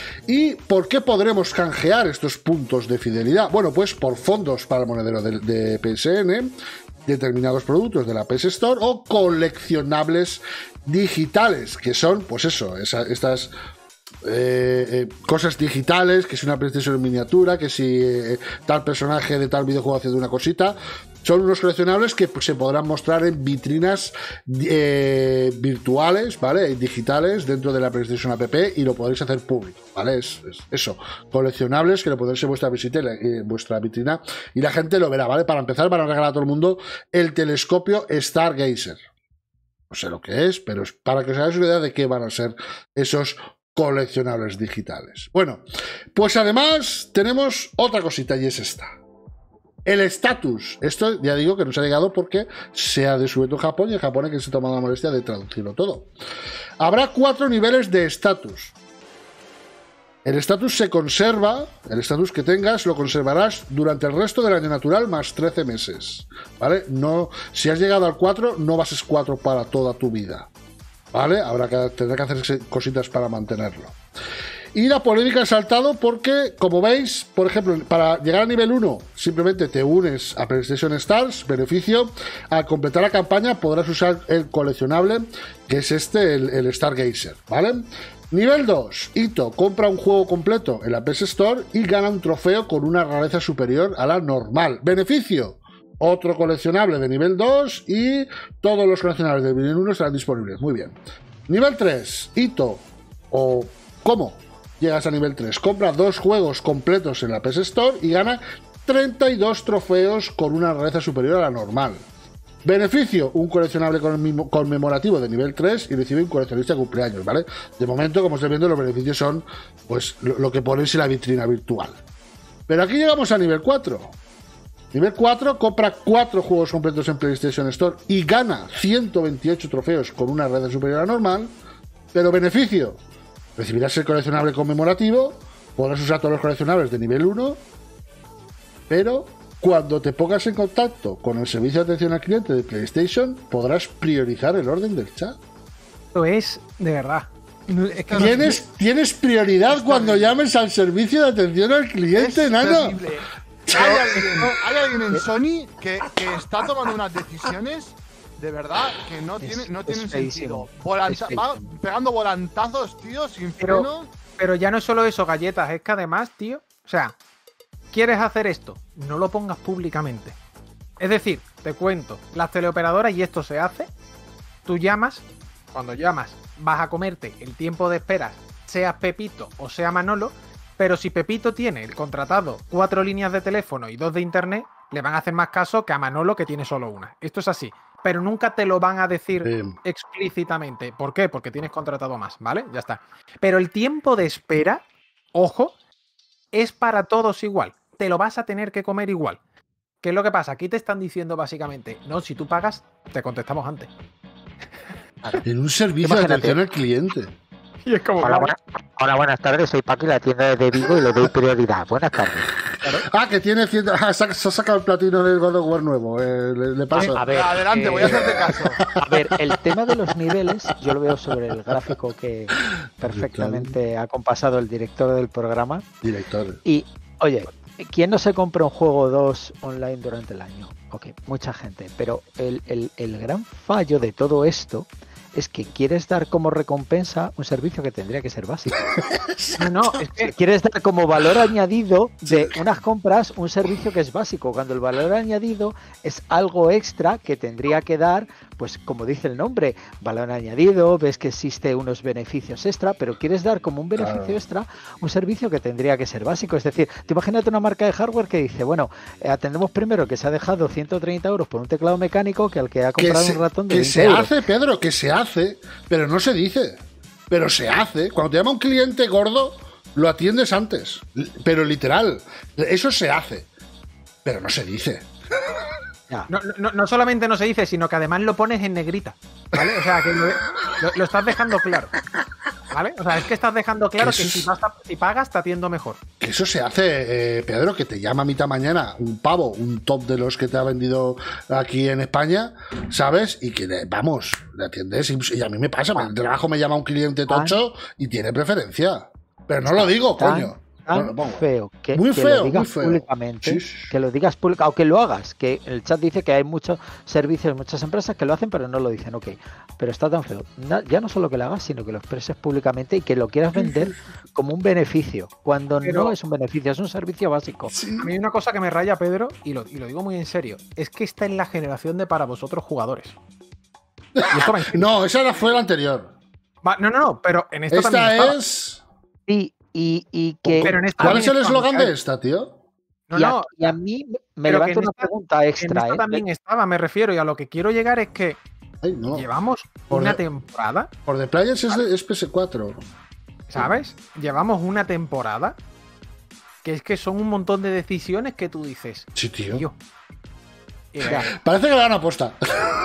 ¿Y por qué podremos canjear estos puntos de fidelidad? Bueno, pues por fondos para el monedero de, de P S N, determinados productos de la P S Store o coleccionables digitales, que son, pues eso, esa, estas eh, eh, cosas digitales, que si una PlayStation en miniatura, que si eh, tal personaje de tal videojuego haciendo una cosita. Son unos coleccionables que pues, se podrán mostrar en vitrinas eh, virtuales, ¿vale? Digitales dentro de la PlayStation App y lo podréis hacer público, ¿vale? Es, es eso, coleccionables que lo podréis en vuestra visita, en vuestra vitrina y la gente lo verá, ¿vale? Para empezar, van a regalar a todo el mundo el telescopio Stargazer. No sé lo que es, pero es para que os hagáis una idea de qué van a ser esos coleccionables digitales. Bueno, pues además tenemos otra cosita y es esta. El estatus. Esto ya digo que nos ha llegado porque se ha descubierto en Japón y en Japón hay que se ha tomado la molestia de traducirlo todo. Habrá cuatro niveles de estatus. El estatus se conserva, el estatus que tengas lo conservarás durante el resto del año natural más trece meses. ¿Vale? No, si has llegado al cuatro, no bases cuatro para toda tu vida. ¿Vale? Habrá que tener que hacer cositas para mantenerlo. Y la polémica ha saltado porque, como veis, por ejemplo, para llegar a nivel uno, simplemente te unes a PlayStation Stars, beneficio, al completar la campaña podrás usar el coleccionable, que es este, el, el Stargazer, ¿vale? Nivel dos, Ito compra un juego completo en la P S Store y gana un trofeo con una rareza superior a la normal. Beneficio, otro coleccionable de nivel dos y todos los coleccionables de nivel uno estarán disponibles. Muy bien. Nivel tres, Ito, o ¿cómo? Llegas a nivel tres, compra dos juegos completos en la P S Store y gana treinta y dos trofeos con una rareza superior a la normal. Beneficio, un coleccionable conmemorativo de nivel tres y recibe un coleccionista de cumpleaños, ¿vale? De momento, como estáis viendo, los beneficios son pues lo, lo que ponéis en la vitrina virtual. Pero aquí llegamos a nivel cuatro. Nivel cuatro, compra cuatro juegos completos en PlayStation Store y gana ciento veintiocho trofeos con una rareza superior a la normal. Pero beneficio, recibirás el coleccionable conmemorativo, podrás usar todos los coleccionables de nivel uno, pero cuando te pongas en contacto con el servicio de atención al cliente de PlayStation, podrás priorizar el orden del chat. Esto es de verdad. Es que ¿Tienes, no... ¿Tienes prioridad cuando llames al servicio de atención al cliente, nano? Hay alguien, hay alguien en Sony que, que está tomando unas decisiones de verdad que no, tiene, no tienen sentido. Volanta, va pegando volantazos, tío, sin pero, freno. Pero ya no es solo eso, galletas, es que además, tío, o sea, ¿quieres hacer esto? No lo pongas públicamente. Es decir, te cuento, las teleoperadoras, y esto se hace, tú llamas, cuando llamas, vas a comerte el tiempo de espera, seas Pepito o sea Manolo, pero si Pepito tiene el contratado cuatro líneas de teléfono y dos de internet, le van a hacer más caso que a Manolo, que tiene solo una. Esto es así. Pero nunca te lo van a decir sí. explícitamente. ¿Por qué? Porque tienes contratado más, ¿vale? Ya está. Pero el tiempo de espera, ojo, es para todos igual. Te lo vas a tener que comer igual. ¿Qué es lo que pasa? Aquí te están diciendo básicamente, no, si tú pagas, te contestamos antes. En un servicio Imagínate. de atención al cliente. Y es como, hola, buena, hola, buenas tardes, soy Paco y la tienda de Vigo y le doy prioridad. Buenas tardes. Claro. Ah, que tiene cien... ah, se ha sacado el platino del God of War nuevo. Eh, le, le paso. A ver, adelante, eh, voy a hacerte caso. A ver, el tema de los niveles, yo lo veo sobre el gráfico que perfectamente ha compasado el director del programa. Director. Y, oye, ¿quién no se compra un juego dos online durante el año? Ok, mucha gente. Pero el, el, el gran fallo de todo esto es que quieres dar como recompensa un servicio que tendría que ser básico. No, no, es que quieres dar como valor añadido de unas compras un servicio que es básico, cuando el valor añadido es algo extra que tendría que dar, pues como dice el nombre, valor añadido, ves que existe unos beneficios extra, pero quieres dar como un beneficio claro. extra un servicio que tendría que ser básico. Es decir, te imagínate una marca de hardware que dice, bueno, eh, atendemos primero que se ha dejado ciento treinta euros por un teclado mecánico que al que ha comprado se, un ratón de que veinte se euros. hace, Pedro, que se hace, pero no se dice. Pero se hace. Cuando te llama un cliente gordo, lo atiendes antes. Pero literal, eso se hace. Pero no se dice. No, no, no solamente no se dice, sino que además lo pones en negrita, ¿vale? O sea, que lo, lo, lo estás dejando claro, ¿vale? O sea, es que estás dejando claro que, que si, vas a, si pagas te atiendo mejor. Que eso se hace, eh, Pedro, que te llama a mitad mañana un pavo, un top de los que te ha vendido aquí en España, ¿sabes? Y que, le, vamos, le atiendes y, y a mí me pasa, en el trabajo me llama un cliente tocho y tiene preferencia. Pero no lo digo, coño. tan Bueno, pongo. feo que, Muy que feo, lo digas muy feo. públicamente, Sí, sí. que lo digas pública, o que lo hagas, que el chat dice que hay muchos servicios, muchas empresas que lo hacen, pero no lo dicen, ok. Pero está tan feo. Na- ya no solo que lo hagas, sino que lo expreses públicamente y que lo quieras vender como un beneficio, cuando Pero- no es un beneficio, es un servicio básico. A mí hay una cosa que me raya, Pedro, y lo, y lo digo muy en serio, es que esta es la generación de para vosotros jugadores. Y esto va en serio. No, esa era- fue la anterior. Va- no, no, no, pero en esta, también Esta estaba. es. Y, y, y que. Pero en esta ¿Cuál es el también estaba, eslogan de Micael. esta, tío? No, y, a, no, y a mí me pero que levanta en una esta- pregunta en extra, esta ¿eh? también estaba, me refiero, y a lo que quiero llegar es que Ay, no. llevamos Por una de- temporada, Por The Players es, de- es P S cuatro. ¿sabes? Llevamos una temporada que es que son un montón de decisiones que tú dices, Sí, tío. tío. eh, Ya. Parece que le dan aposta.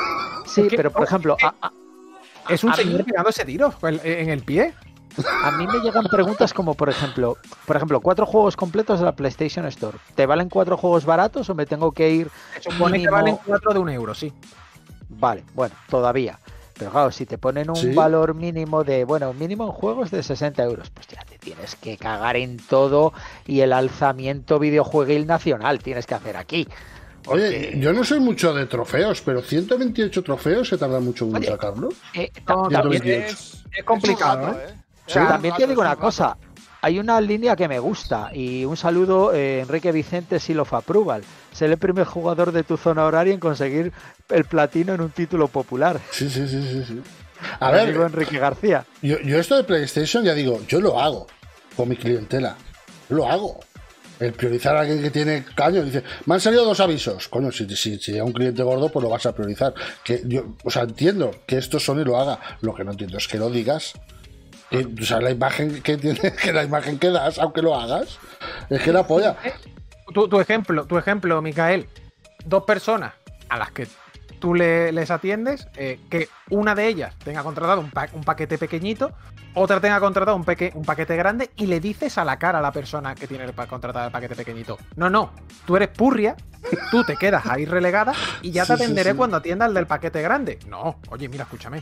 Sí, es que- pero por ejemplo, a, a- es un a mí- señor pegándose tiros en en el pie. A mí me llegan preguntas como, por ejemplo, por ejemplo, cuatro juegos completos de la PlayStation Store. ¿Te valen cuatro juegos baratos o me tengo que ir? Se supone que mínimo? valen cuatro de un euro, sí. Vale, bueno, todavía. Pero claro, si te ponen un Sí. valor mínimo de, bueno, mínimo en juegos de sesenta euros, pues ya te tienes que cagar en todo y el alzamiento videojueguil nacional tienes que hacer aquí. Oye, yo no soy mucho de trofeos, pero ciento veintiocho trofeos se tarda mucho en Oye, sacarlos. Eh, No, ciento también veintiocho. Es, es complicado, es un rato, ¿eh? ¿eh? O sea, Es un también rato, te digo es un una rato. cosa, hay una línea que me gusta y un saludo, eh, Enrique Vicente Seal of Approval. Ser el primer jugador de tu zona horaria en conseguir el platino en un título popular. Sí, sí, sí, sí, sí. A Mi amigo ver, Enrique García. yo, yo esto de PlayStation ya digo, yo lo hago con mi clientela. Yo lo hago. El priorizar a alguien que tiene caño, dice, me han salido dos avisos. Coño, si, si, si llega un cliente gordo, pues lo vas a priorizar. Que yo, o sea, entiendo que esto Sony lo haga. Lo que no entiendo es que lo digas. Que, o sea, la imagen que tiene, que la imagen que das, aunque lo hagas, es que la polla. Tu, tu ejemplo, tu ejemplo, Micael. Dos personas a las que tú le- les atiendes, eh, que una de ellas tenga contratado un, pa- un paquete pequeñito, otra tenga contratado un, peque- un paquete grande y le dices a la cara a la persona que tiene el pa- contratado el paquete pequeñito. No, no, tú eres purria, tú te quedas ahí relegada y ya te Sí, sí, atenderé sí. cuando atienda el del paquete grande. No, oye, mira, escúchame.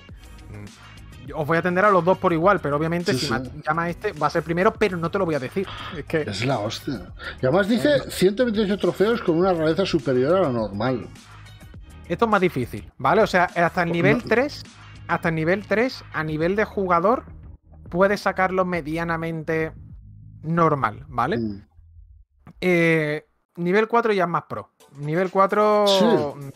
Mm, yo Os voy a atender a los dos por igual, pero obviamente Sí, si sí. me llama este va a ser primero, pero no te lo voy a decir. Es que Es la hostia. Y además dice ciento veintiocho trofeos con una rareza superior a la normal. esto es más difícil, ¿vale? O sea, hasta el nivel No. tres, hasta el nivel tres, a nivel de jugador, puedes sacarlo medianamente normal, ¿vale? Mm. Eh, nivel cuatro ya es más pro. Nivel cuatro... Sí.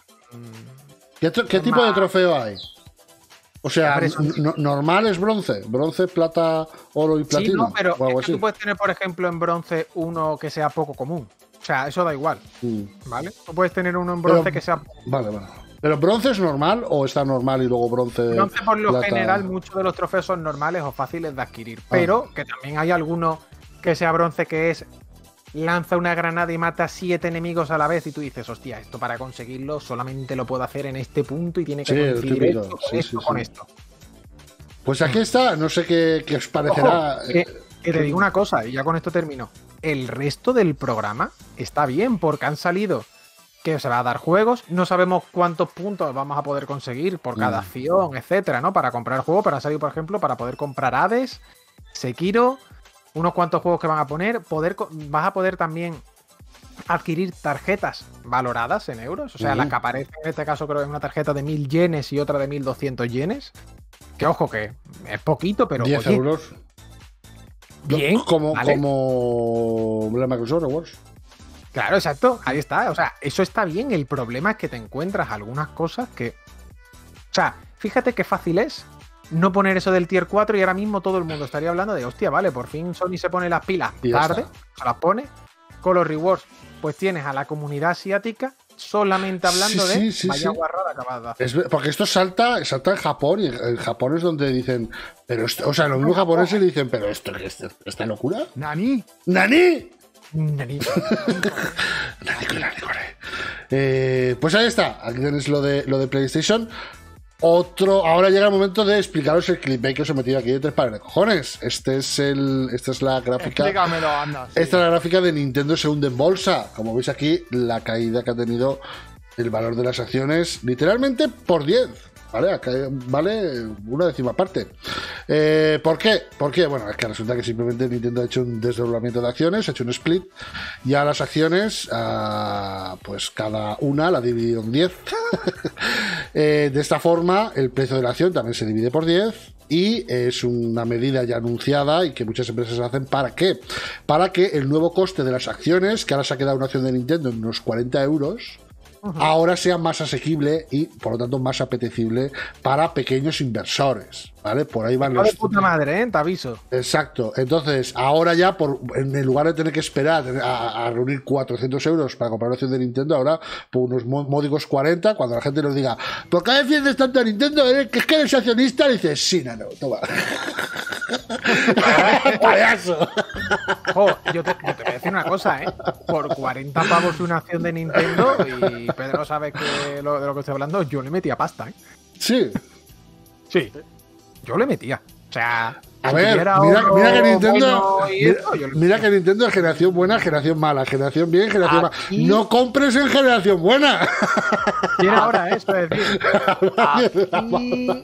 mm, ¿Qué, tro- qué Es tipo de más- trofeo hay? O sea, Por eso- n- normal es bronce. Bronce, plata, oro y Sí, platino. no, pero o algo es que así. tú puedes tener, por ejemplo, en bronce uno que sea poco común. O sea, eso da igual, Mm. ¿vale? Tú puedes tener uno en Pero- bronce que sea Vale, vale. ¿Pero bronce es normal o está normal y luego bronce? Bronce, por lo plata? general, muchos de los trofeos son normales o fáciles de adquirir. Ah. Pero que también hay alguno que sea bronce que es lanza una granada y mata siete enemigos a la vez y tú dices, hostia, esto para conseguirlo solamente lo puedo hacer en este punto y tiene que Sí, el coincidir típico. esto con Sí, esto sí, con sí. esto. Pues aquí está, no sé qué, qué os parecerá. Ojo, que, que te digo una cosa, y ya con esto termino. El resto del programa está bien, porque han salido que se va a dar juegos. No sabemos cuántos puntos vamos a poder conseguir por cada Mm. acción, etcétera, ¿no? Para comprar el juego, para salir, por ejemplo, para poder comprar Hades, Sekiro, unos cuantos juegos que van a poner. Poder, co- vas a poder también adquirir tarjetas valoradas en euros. O sea, Mm. las que aparecen en este caso creo que es una tarjeta de mil yenes y otra de mil doscientos yenes. Que ojo, que es poquito, pero diez oye, euros. bien. Como, ¿vale? como la Microsoft Rewards. Claro, exacto, ahí está. O sea, eso está bien. El problema es que te encuentras algunas cosas que. O sea, fíjate qué fácil es no poner eso del tier cuatro y ahora mismo todo el mundo estaría hablando de, hostia, vale, por fin Sony se pone las pilas Y ya tarde, está. se las pone. Con los rewards, pues tienes a la comunidad asiática solamente hablando Sí, de sí, sí, vaya sí. guarrada acabas de hacer. Es ver- porque esto salta, salta en Japón y en Japón es donde dicen, pero esto, o sea, los mismos japoneses le dicen, pero esto qué es esta locura. Nani. ¡Nani! Nani. Nani, core, nani, core. Eh, pues ahí está, aquí tenéis lo de, lo de PlayStation. Otro, ahora llega el momento de explicaros el clickbait que os he metido aquí de tres pares de cojones. Este es el, esta es la gráfica. Explícamelo, anda. sí. Esta es la gráfica de Nintendo se hunde en bolsa. Como veis aquí, la caída que ha tenido el valor de las acciones, literalmente por diez. ¿Vale? Acá vale una décima parte. Eh, ¿Por qué? ¿Por qué? Bueno, es que resulta que simplemente Nintendo ha hecho un desdoblamiento de acciones, ha hecho un split. Ya las acciones, uh, pues cada una la ha dividido en diez. eh, de esta forma, el precio de la acción también se divide por diez. Y es una medida ya anunciada y que muchas empresas hacen. ¿Para qué? Para que el nuevo coste de las acciones, que ahora se ha quedado una acción de Nintendo en unos cuarenta euros, uh-huh, ahora sea más asequible y, por lo tanto, más apetecible para pequeños inversores, ¿vale? Por ahí van no los... de puta madre, ¿eh? Te aviso. Exacto. Entonces, ahora ya, por, en lugar de tener que esperar a, a reunir cuatrocientos euros para comprar una acción de Nintendo, ahora por unos módicos cuarenta, cuando la gente nos diga, ¿por qué defiendes tanto a Nintendo? ¿Que es que eres accionista? Le dices, sí, no, no, toma. ¡Payaso! Oh, yo, te, yo te voy a decir una cosa, ¿eh? Por cuarenta pavos una acción de Nintendo, y Pedro sabe que lo, de lo que estoy hablando, yo le metía pasta, ¿eh? Sí. Sí. Yo le metía. O sea, a si ver, mira, mira que Nintendo. Bueno mira, esto, mira, mira que Nintendo es generación buena, generación mala, generación bien, generación mala. No compres en generación buena. Tiene ahora eso, es decir. Aquí,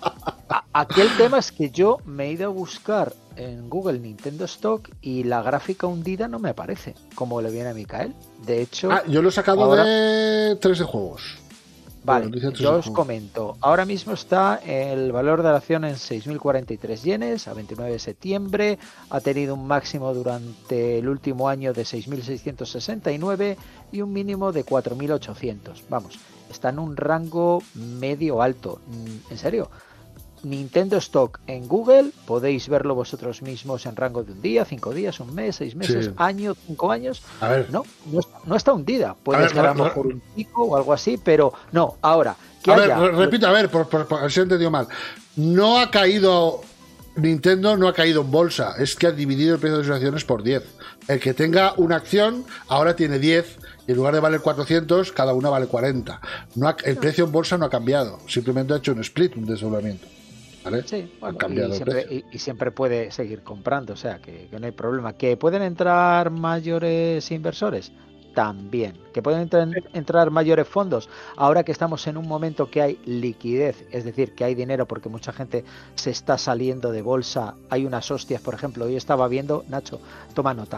aquí el tema es que yo me he ido a buscar en Google Nintendo Stock y la gráfica hundida no me aparece, como le viene a Micael. De hecho. Ah, yo lo he sacado ahora... de tres de juegos. Vale, yo os comento. Ahora mismo está el valor de la acción en seis mil cuarenta y tres yenes a veintinueve de septiembre. Ha tenido un máximo durante el último año de seis mil seiscientos sesenta y nueve y un mínimo de cuatro mil ochocientos. Vamos, está en un rango medio alto. En serio, Nintendo Stock en Google, podéis verlo vosotros mismos en rango de un día, cinco días, un mes, seis meses, sí, año, cinco años. A ver. No, no, no está hundida. Puede estar a lo mejor un pico o algo así, pero no. Ahora, que a haya... ver, repito, a ver, por, por, por si he entendido mal. No ha caído, Nintendo no ha caído en bolsa, es que ha dividido el precio de sus acciones por diez. El que tenga una acción ahora tiene diez. Y en lugar de valer cuatrocientos, cada una vale cuarenta. No ha, el precio en bolsa no ha cambiado, simplemente ha hecho un split, un desdoblamiento. ¿Vale? Sí, bueno, y, siempre, y, y siempre puede seguir comprando, o sea que, que no hay problema. ¿Que pueden entrar mayores inversores? También. ¿Que pueden entrar, entrar mayores fondos? Ahora que estamos en un momento que hay liquidez, es decir, que hay dinero porque mucha gente se está saliendo de bolsa, hay unas hostias, por ejemplo, hoy estaba viendo, Nacho, toma nota,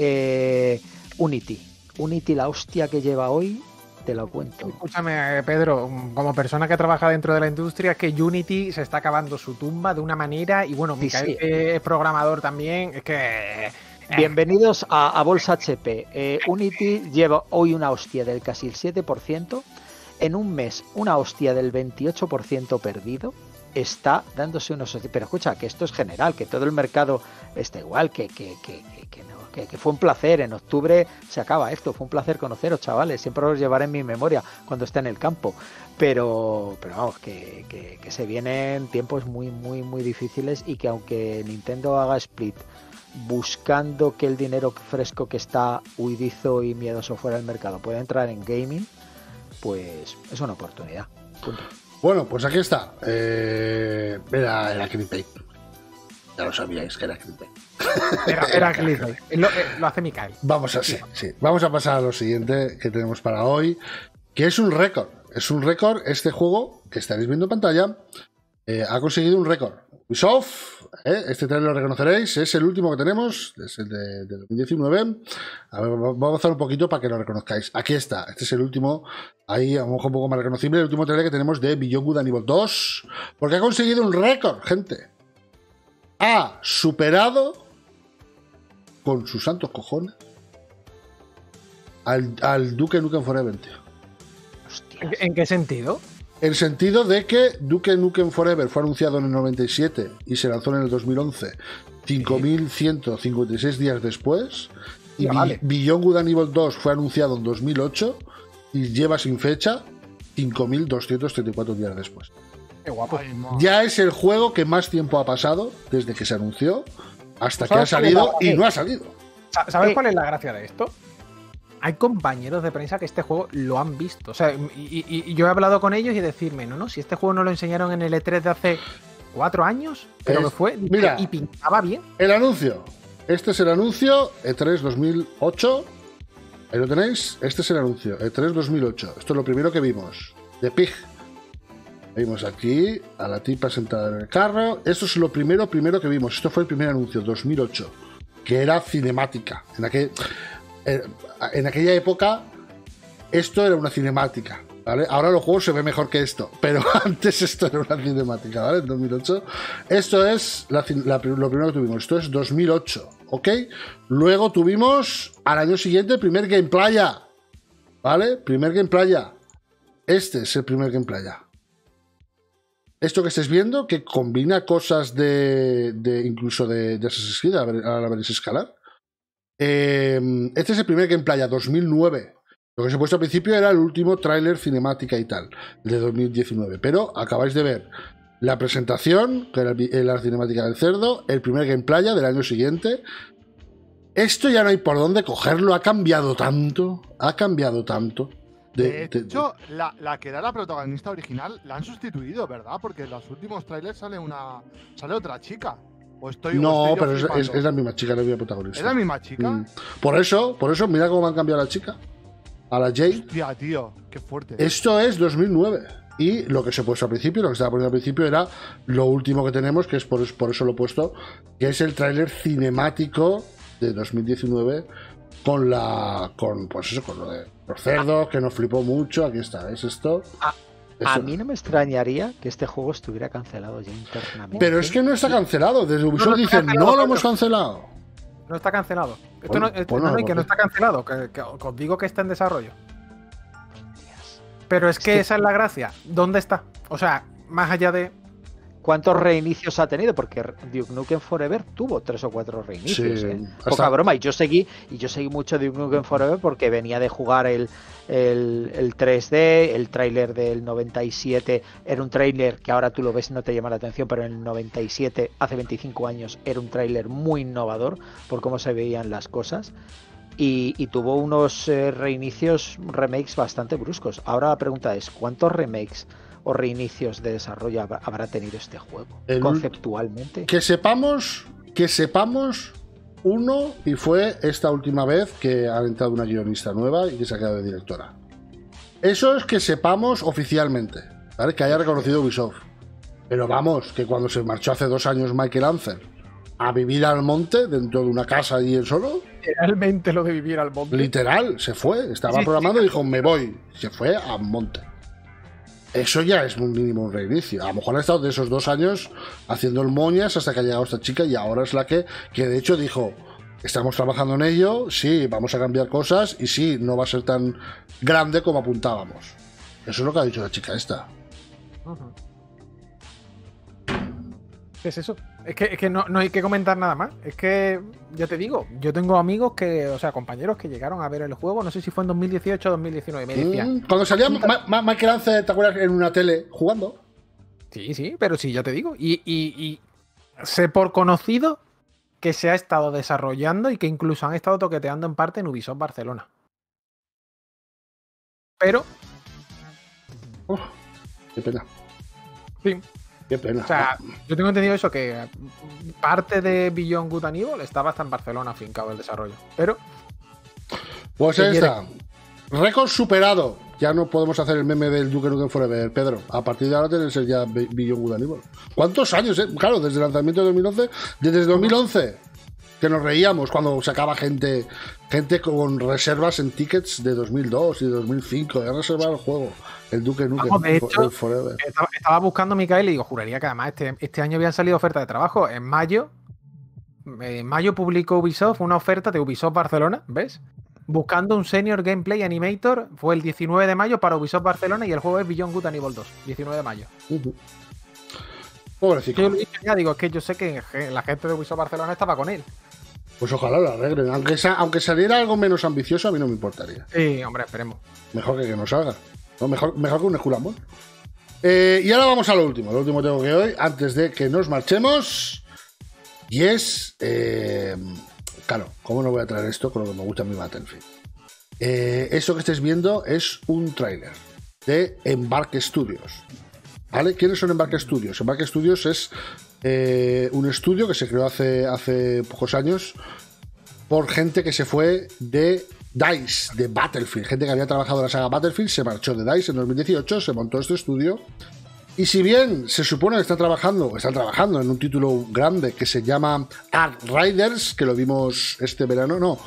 eh, Unity. Unity, la hostia que lleva hoy, te lo cuento. Escúchame, Pedro, como persona que trabaja dentro de la industria, es que Unity se está acabando su tumba de una manera, y bueno, Micael, sí, sí. que es programador también, es que... Eh. Bienvenidos a, a Bolsa H P. Eh, Unity lleva hoy una hostia del casi el siete por ciento, en un mes una hostia del veintiocho por ciento perdido, está dándose unos... Pero escucha, que esto es general, que todo el mercado está igual, que, que, que, que, que no. Que, que fue un placer, en octubre se acaba esto, fue un placer conoceros, chavales, siempre os llevaré en mi memoria cuando esté en el campo, pero, pero vamos, que, que, que se vienen tiempos muy, muy, muy difíciles, y que aunque Nintendo haga split buscando que el dinero fresco que está huidizo y miedoso fuera del mercado pueda entrar en gaming, pues es una oportunidad. Punto. Bueno, pues aquí está. Eh, era, era clickbait. Ya lo sabíais que era clickbait. Era, era clickbait. Lo, lo hace Micael. Vamos a, sí, sí. Vamos a pasar a lo siguiente que tenemos para hoy, que es un récord. Es un récord. Este juego que estaréis viendo en pantalla eh, ha conseguido un récord. Ubisoft, eh, este trailer lo reconoceréis, es el último que tenemos, es el de, de dos mil diecinueve. A ver, vamos a avanzar un poquito para que lo reconozcáis. Aquí está, este es el último, ahí a lo mejor un poco más reconocible, el último trailer que tenemos de Beyond Good and Evil dos, porque ha conseguido un récord, gente. Ha superado, con sus santos cojones, al, al Duke Nukem Forever, tío. ¿En, ¿En qué sentido? En el sentido de que Duke Nukem Forever fue anunciado en el noventa y siete y se lanzó en el dos mil once, cinco mil ciento cincuenta y seis días después, y ya, vale. Beyond Good and Evil dos fue anunciado en dos mil ocho y lleva sin fecha cinco mil doscientos treinta y cuatro días después. Qué guapo. Ya es el juego que más tiempo ha pasado desde que se anunció hasta que ha salido y no ha salido. ¿Sabes cuál es la gracia de esto? Hay compañeros de prensa que este juego lo han visto. O sea, y, y, y yo he hablado con ellos y decirme, no, no, si este juego no lo enseñaron en el E tres de hace cuatro años, pero que fue, mira, y pintaba bien. El anuncio. Este es el anuncio, E tres dos mil ocho. Ahí lo tenéis. Este es el anuncio, E tres dos mil ocho. Esto es lo primero que vimos. De Pig. Vimos aquí a la tipa sentada en el carro. Esto es lo primero, primero que vimos. Esto fue el primer anuncio, dos mil ocho, que era cinemática. En, aquel, en aquella época, esto era una cinemática, ¿vale? Ahora los juegos se ve mejor que esto, pero antes esto era una cinemática, ¿vale? En dos mil ocho. Esto es la, la, lo primero que tuvimos. Esto es dos mil ocho, ¿ok? Luego tuvimos al año siguiente el primer gameplay, ¿vale? Primer gameplay. Este es el primer gameplay. Esto que estáis viendo, que combina cosas de, de incluso de, de Assassin's Creed, a la veréis escalar. Eh, este es el primer gameplay, dos mil nueve. Lo que os he puesto al principio era el último tráiler cinemática y tal, de dos mil diecinueve. Pero acabáis de ver la presentación, que era la cinemática del cerdo, el primer gameplay del año siguiente. Esto ya no hay por dónde cogerlo, ha cambiado tanto, ha cambiado tanto. De, de hecho, de, la, la que era la protagonista original la han sustituido, ¿verdad? Porque en los últimos trailers sale una sale otra chica. ¿O estoy, no, o estoy pero es, es, es la misma chica, la misma protagonista. ¿Es la misma chica? Mm. Por eso, por eso, mira cómo han cambiado a la chica. A la Jade. Hostia, tío, qué fuerte. Esto es dos mil nueve. Y lo que se ha puesto al principio, lo que estaba poniendo al principio era lo último que tenemos, que es por, por eso lo he puesto, que es el tráiler cinemático de dos mil diecinueve con la. con pues eso, con lo de los cerdos, que nos flipó mucho. Aquí está, ¿es esto? A, a mí no me extrañaría que este juego estuviera cancelado ya internamente. Pero es que no está cancelado. Desde Ubisoft no, no dicen, no lo hemos cancelado. No está cancelado. Esto Bueno, no, esto, pues no, no, no, que no está cancelado, que, que, que os digo que está en desarrollo. Pero es que, es que esa es la gracia. ¿Dónde está? O sea, más allá de... ¿Cuántos reinicios ha tenido? Porque Duke Nukem Forever tuvo tres o cuatro reinicios. Sí, ¿eh? hasta... Poca broma. Y yo seguí, y yo seguí mucho Duke Nukem Forever porque venía de jugar el, el, el tres D, el tráiler del noventa y siete era un tráiler que ahora tú lo ves y no te llama la atención, pero en el noventa y siete, hace veinticinco años, era un tráiler muy innovador por cómo se veían las cosas. Y, y tuvo unos eh, reinicios, remakes bastante bruscos. Ahora la pregunta es, ¿cuántos remakes o reinicios de desarrollo habrá tenido este juego? El, conceptualmente. Que sepamos, que sepamos uno, y fue esta última vez que ha entrado una guionista nueva y que se ha quedado de directora. Eso es que sepamos oficialmente, ¿vale? Que haya reconocido Ubisoft. Pero vamos, que cuando se marchó hace dos años Michael Ancer a vivir al monte dentro de una casa allí él solo. Literalmente lo de vivir al monte. Literal, se fue. Estaba sí, programando sí. Y dijo, me voy. Se fue al monte. Eso ya es un mínimo un reinicio. A lo mejor ha estado de esos dos años haciendo el moñas hasta que ha llegado esta chica y ahora es la que, que de hecho dijo, estamos trabajando en ello, sí, vamos a cambiar cosas y sí, no va a ser tan grande como apuntábamos. Eso es lo que ha dicho la chica esta. Uh-huh. ¿Qué es eso? Es que, es que no, no hay que comentar nada más. Es que, ya te digo, yo tengo amigos que, o sea, compañeros que llegaron a ver el juego, no sé si fue en dos mil dieciocho o dos mil diecinueve. Me decían, mm, cuando salía Ma Ma Michael Ancer, ¿te acuerdas? En una tele jugando. Sí, sí, pero sí, ya te digo. Y, y, y sé por conocido que se ha estado desarrollando y que incluso han estado toqueteando en parte en Ubisoft Barcelona. Pero... Oh, qué pena. Sí. Qué pena. O sea, yo tengo entendido eso, que parte de Beyond Good and Evil estaba hasta en Barcelona afincado el desarrollo. Pero... Pues ahí está. Récord superado. Ya no podemos hacer el meme del Duke Nukem Forever, Pedro. A partir de ahora tiene que ser ya Beyond Good and Evil. ¿Cuántos años, eh? Claro, desde el lanzamiento de dos mil once. Desde dos mil once. Que nos reíamos cuando sacaba gente gente con reservas en tickets de dos mil dos y de dos mil cinco. He reservado el juego. El Duke Nukem Vamos, de hecho, Forever. Estaba, estaba buscando a Micael y digo, juraría que además este, este año habían salido ofertas de trabajo. En mayo, en mayo publicó Ubisoft una oferta de Ubisoft Barcelona, ¿ves? Buscando un Senior Gameplay Animator. Fue el diecinueve de mayo para Ubisoft Barcelona y el juego es Beyond Good and Evil dos. diecinueve de mayo. Uh-huh. Pobrecito. Yo lo he dicho ya, digo, es que yo sé que la gente de Ubisoft Barcelona estaba con él. Pues ojalá lo arreglen. Aunque, sa aunque saliera algo menos ambicioso, a mí no me importaría. Sí, hombre, esperemos. Mejor que que no salga. No, mejor, mejor que un Skull and Bones. Eh, y ahora vamos a lo último. Lo último tengo que hoy, antes de que nos marchemos. Y es... Eh, claro, ¿cómo no voy a traer esto con lo que me gusta a mi Battlefield? Eh, eso que estáis viendo es un tráiler de Embark Studios. ¿Vale? ¿Quiénes son Embark Studios? Embark Studios es eh, un estudio que se creó hace, hace pocos años por gente que se fue de DICE, de Battlefield. Gente que había trabajado en la saga Battlefield se marchó de DICE en dos mil dieciocho, se montó este estudio Y si bien se supone que están trabajando, están trabajando en un título grande que se llama Art Riders, que lo vimos este verano, no,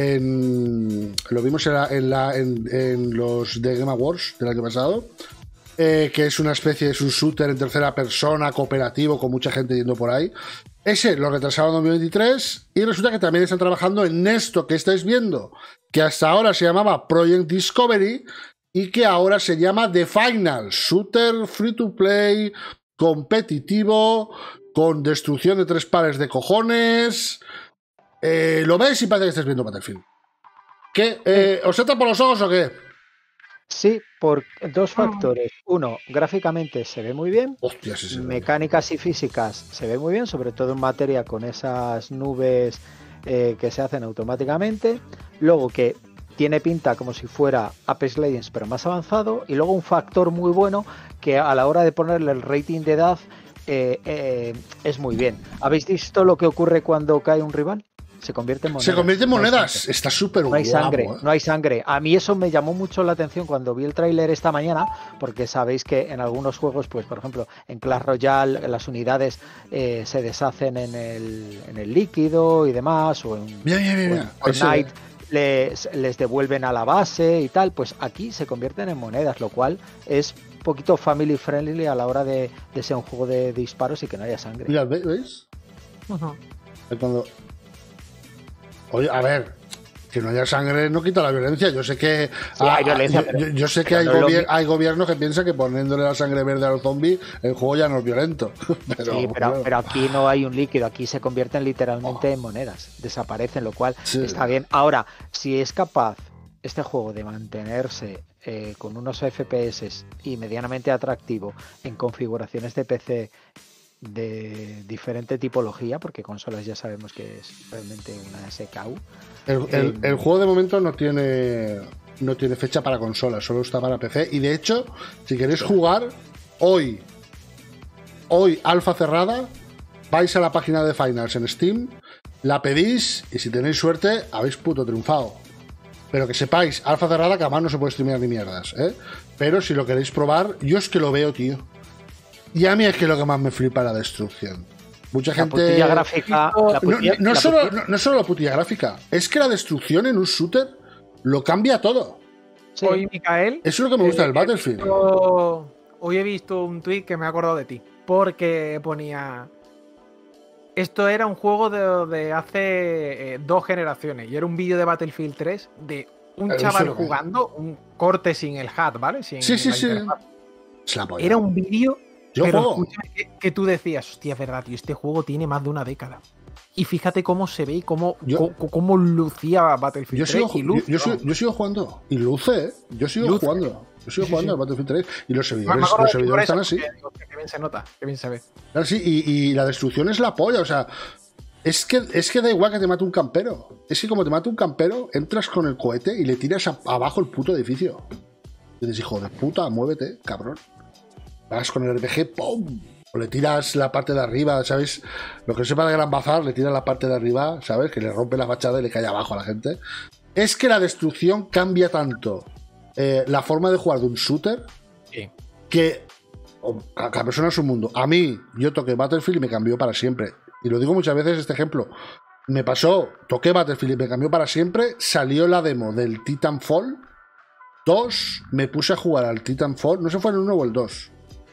en, lo vimos en, la, en, la, en, en los The Game Awards del año pasado, eh, que es una especie, es un shooter en tercera persona, cooperativo, con mucha gente yendo por ahí. Ese lo retrasaron en dos mil veintitrés y resulta que también están trabajando en esto que estáis viendo, que hasta ahora se llamaba Project Discovery, y que ahora se llama The Final, shooter free to play, competitivo, con destrucción de tres pares de cojones. Eh, lo ves y parece que estás viendo Battlefield. ¿Qué? Eh, ¿Os entra por los ojos o qué? Sí, por dos factores. Uno, gráficamente se ve muy bien. Hostia, sí, sí, Mecánicas y físicas se ve muy bien, sobre todo en materia con esas nubes eh, que se hacen automáticamente. Luego que tiene pinta como si fuera Apex Legends pero más avanzado, y luego un factor muy bueno que a la hora de ponerle el rating de edad eh, eh, es muy bien. ¿Habéis visto lo que ocurre cuando cae un rival? Se convierte en monedas. Se convierte en monedas. No hay Está súper guapo. No hay sangre, ¿eh? no hay sangre. A mí eso me llamó mucho la atención cuando vi el tráiler esta mañana, porque sabéis que en algunos juegos, pues por ejemplo, en Clash Royale las unidades eh, se deshacen en el, en el líquido y demás, o en, Mira, mira, mira. o en Fortnite les, les devuelven a la base y tal. Pues aquí se convierten en monedas, lo cual es un poquito family friendly a la hora de, de ser un juego de, de disparos y que no haya sangre. Mira, ¿veis? Ujú. Cuando... Oye, a ver, que no haya sangre no quita la violencia. Yo sé que Sí, hay violencia, yo, pero- yo- yo sé que pero hay, no es lo gobier- mi- hay gobiernos que piensan que poniéndole la sangre verde a los zombies el juego ya no es violento. Pero, Sí, pero, bueno. pero aquí no hay un líquido, aquí se convierten literalmente en monedas, desaparecen, lo cual Sí. está bien. Ahora, si es capaz este juego de mantenerse eh, con unos F P S y medianamente atractivo en configuraciones de P C de diferente tipología, porque consolas ya sabemos que es realmente una S K U. el, el- el juego de momento no tiene no tiene fecha para consola, solo está para P C. Y de hecho, si queréis jugar hoy, hoy alfa cerrada, vais a la página de Finals en Steam, la pedís y si tenéis suerte habéis puto triunfado. Pero que sepáis, alfa cerrada, que además no se puede streamear ni mierdas, ¿eh? Pero si lo queréis probar, yo es que lo veo, tío. Y a mí es que lo que más me flipa es la destrucción. Mucha La gente... putilla gráfica. No, la No, putilla- no la solo, putilla- no, no solo la putilla gráfica, es que la destrucción en un shooter lo cambia todo. sí. Hoy, Micael. Eso es lo que me gusta eh, del Battlefield. he visto- Hoy he visto un tweet que me ha acordado de ti. Porque ponía. Esto era un juego de, de hace eh, dos generaciones. Y era un vídeo de Battlefield tres de un Pero chaval eso, ¿eh? jugando, un corte sin el hat, ¿vale? Sin Sí, sí, la sí. interfaz. Es la polla. Era un vídeo. Yo Pero juego. escúchame, que, que tú decías, hostia, es verdad, tío, este juego tiene más de una década. Y fíjate cómo se ve y cómo, Yo- co- cómo lucía Battlefield Yo sigo, tres. Y ju- luce, yo, yo sigo, vamos. yo sigo jugando. Y luce, ¿eh? Yo sigo Luce. jugando. Yo sigo Sí, sí, jugando sí. al Battlefield tres. Y los Me- me servidores, acuerdo los de ti por servidores eso, están así. porque digo, hostia, qué bien se nota, qué bien se ve. Claro, sí, y, y la destrucción es la polla. O sea, es que, es que da igual que te mate un campero. Es que como te mate un campero, entras con el cohete y le tiras a- abajo el puto edificio. Y dices, hijo de puta, muévete, cabrón. Vas con el R P G, ¡pum! O le tiras la parte de arriba, ¿sabes? Lo que sepa de Gran Bazar, le tiras la parte de arriba, ¿sabes? Que le rompe la fachada y le cae abajo a la gente. Es que la destrucción cambia tanto eh, la forma de jugar de un shooter Sí. que o, a cada persona es un mundo. A mí, yo toqué Battlefield y me cambió para siempre. Y lo digo muchas veces este ejemplo. Me pasó, toqué Battlefield y me cambió para siempre. Salió la demo del Titanfall dos. Me puse a jugar al Titanfall. No sé si fue el uno o el dos.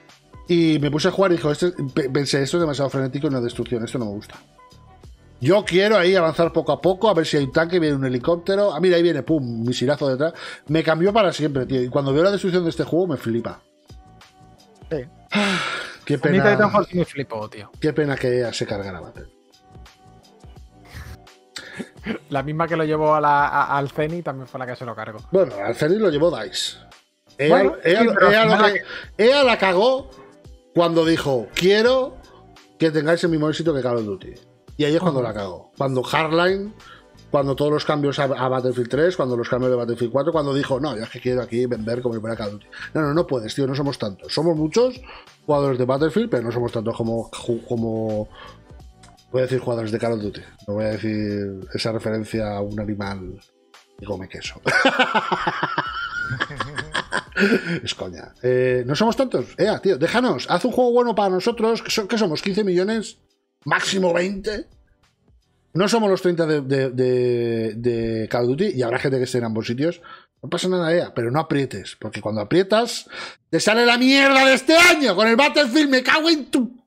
Y me puse a jugar y dijo, este, pe- pensé, esto es demasiado frenético y una destrucción. Esto no me gusta. Yo quiero ahí avanzar poco a poco, a ver si hay un tanque, viene un helicóptero. Ah, mira, ahí viene, pum, un misilazo detrás. Me cambió para siempre, tío. Y cuando veo la destrucción de este juego, me flipa. Sí. Qué A mí Titanfall pena, sí me flipó, tío. qué pena que ella se cargara Battle. La misma que lo llevó a la, a- al Zenith también fue la que se lo cargó. Bueno, al Zenith lo llevó DICE. Ella, Bueno, ella- sí, pero ella al lo final que- ella la cagó cuando dijo, quiero que tengáis el mismo éxito que Call of Duty. Y ahí es cuando Ujú. la cagó. Cuando Hardline, cuando todos los cambios a, a Battlefield tres, cuando los cambios de Battlefield cuatro, cuando dijo, no, yo es que quiero aquí vender como si fuera Call of Duty. No, no, no puedes, tío, no somos tantos. Somos muchos jugadores de Battlefield, pero no somos tantos como... como voy a decir jugadores de Call of Duty. No voy a decir esa referencia a un animal que come queso. Es coña. Eh, no somos tontos. Eh, tío, déjanos. Haz un juego bueno para nosotros. ¿Qué, so, ¿qué somos? ¿quince millones? ¿Máximo veinte? No somos los treinta de, de, de, de Call of Duty y habrá gente que esté en ambos sitios. No pasa nada, E A, pero no aprietes. Porque cuando aprietas, te sale la mierda de este año con el Battlefield. Me cago en tu...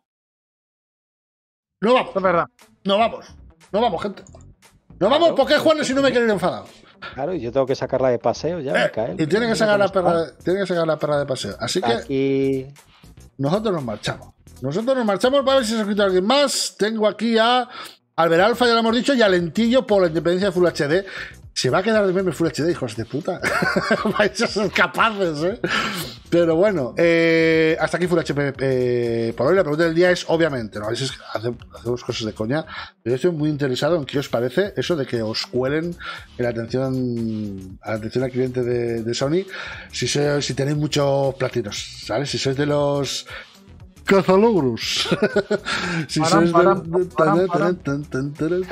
No vamos. Es verdad. No vamos. No vamos, gente. No vamos, ¿por qué Juan si no me quieren enfadado? Claro, y yo tengo que sacarla de paseo, ya Eh, me cae. y tiene que sacar la perra, tiene que sacar la perra de paseo. Así que Aquí. nosotros nos marchamos. Nosotros nos marchamos para ver si se ha escrito alguien más. Tengo aquí a Albert Alfa, ya lo hemos dicho, y a Lentillo por la independencia de Full H D. Se va a quedar de meme Full H D, hijos de puta. Vais a ser capaces, ¿eh? Pero bueno, eh, hasta aquí Full H D eh, por hoy. La pregunta del día es, obviamente, ¿no? A veces hacemos cosas de coña, pero yo estoy muy interesado en qué os parece eso de que os cuelen en la atención, a la atención al cliente de, de Sony si, sois, si tenéis muchos platinos, ¿sabes? Si sois de los... cazalogros. Si sois de...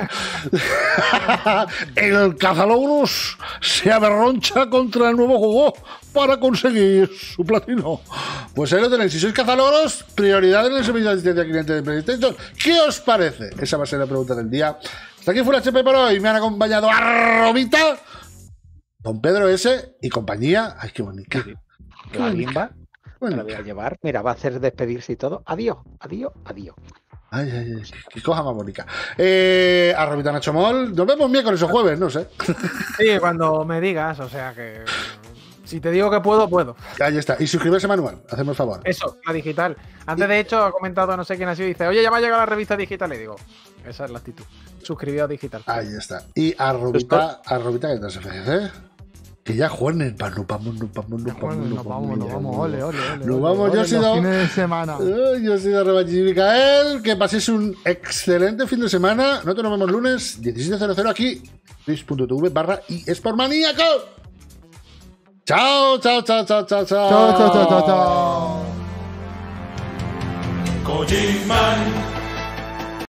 El cazalogros se aberroncha contra el nuevo juego para conseguir su platino. Pues ahí lo tenéis. Si sois cazalogros, prioridad en el servicio de asistencia al cliente de PlayStation. ¿Qué os parece? Esa va a ser la pregunta del día. Hasta aquí Full H P por hoy. Me han acompañado a Robita, Don Pedro S y compañía. Ay, qué bonita. La bimba. Bueno, la voy a llevar. Mira, va a hacer despedirse y todo. Adiós, adiós, adiós. Ay, ay, ay, qué cosa más bonita. Eh, a Robita Nacho Mol. Nos vemos miércoles o jueves, no sé. Sí, cuando me digas, o sea que. Si te digo que puedo, puedo. Ahí está. Y suscribirse manual, hacedme el favor. Eso, la digital. Antes, de hecho, ha comentado no sé quién ha sido y dice, oye, ya me ha llegado la revista digital. Y digo, esa es la actitud. Suscribido digital. Ahí está. Y a Robita, a Robita que te F G C. Que ya jueguen, nos vamos, nos vamos, nos vamos, nos vamos, nos vamos, ole, ole, ole. Nos vamos, yo he sido. Fines de semana. Yo he sido Rebachi Micael. Que paséis un excelente fin de semana. Nosotros nos vemos lunes diecisiete cero cero aquí, twitch punto tv barra eSportmaníaco. Chao, chao, chao, chao, chao, chao. Chao, chao, chao, chao, chao. Kojima.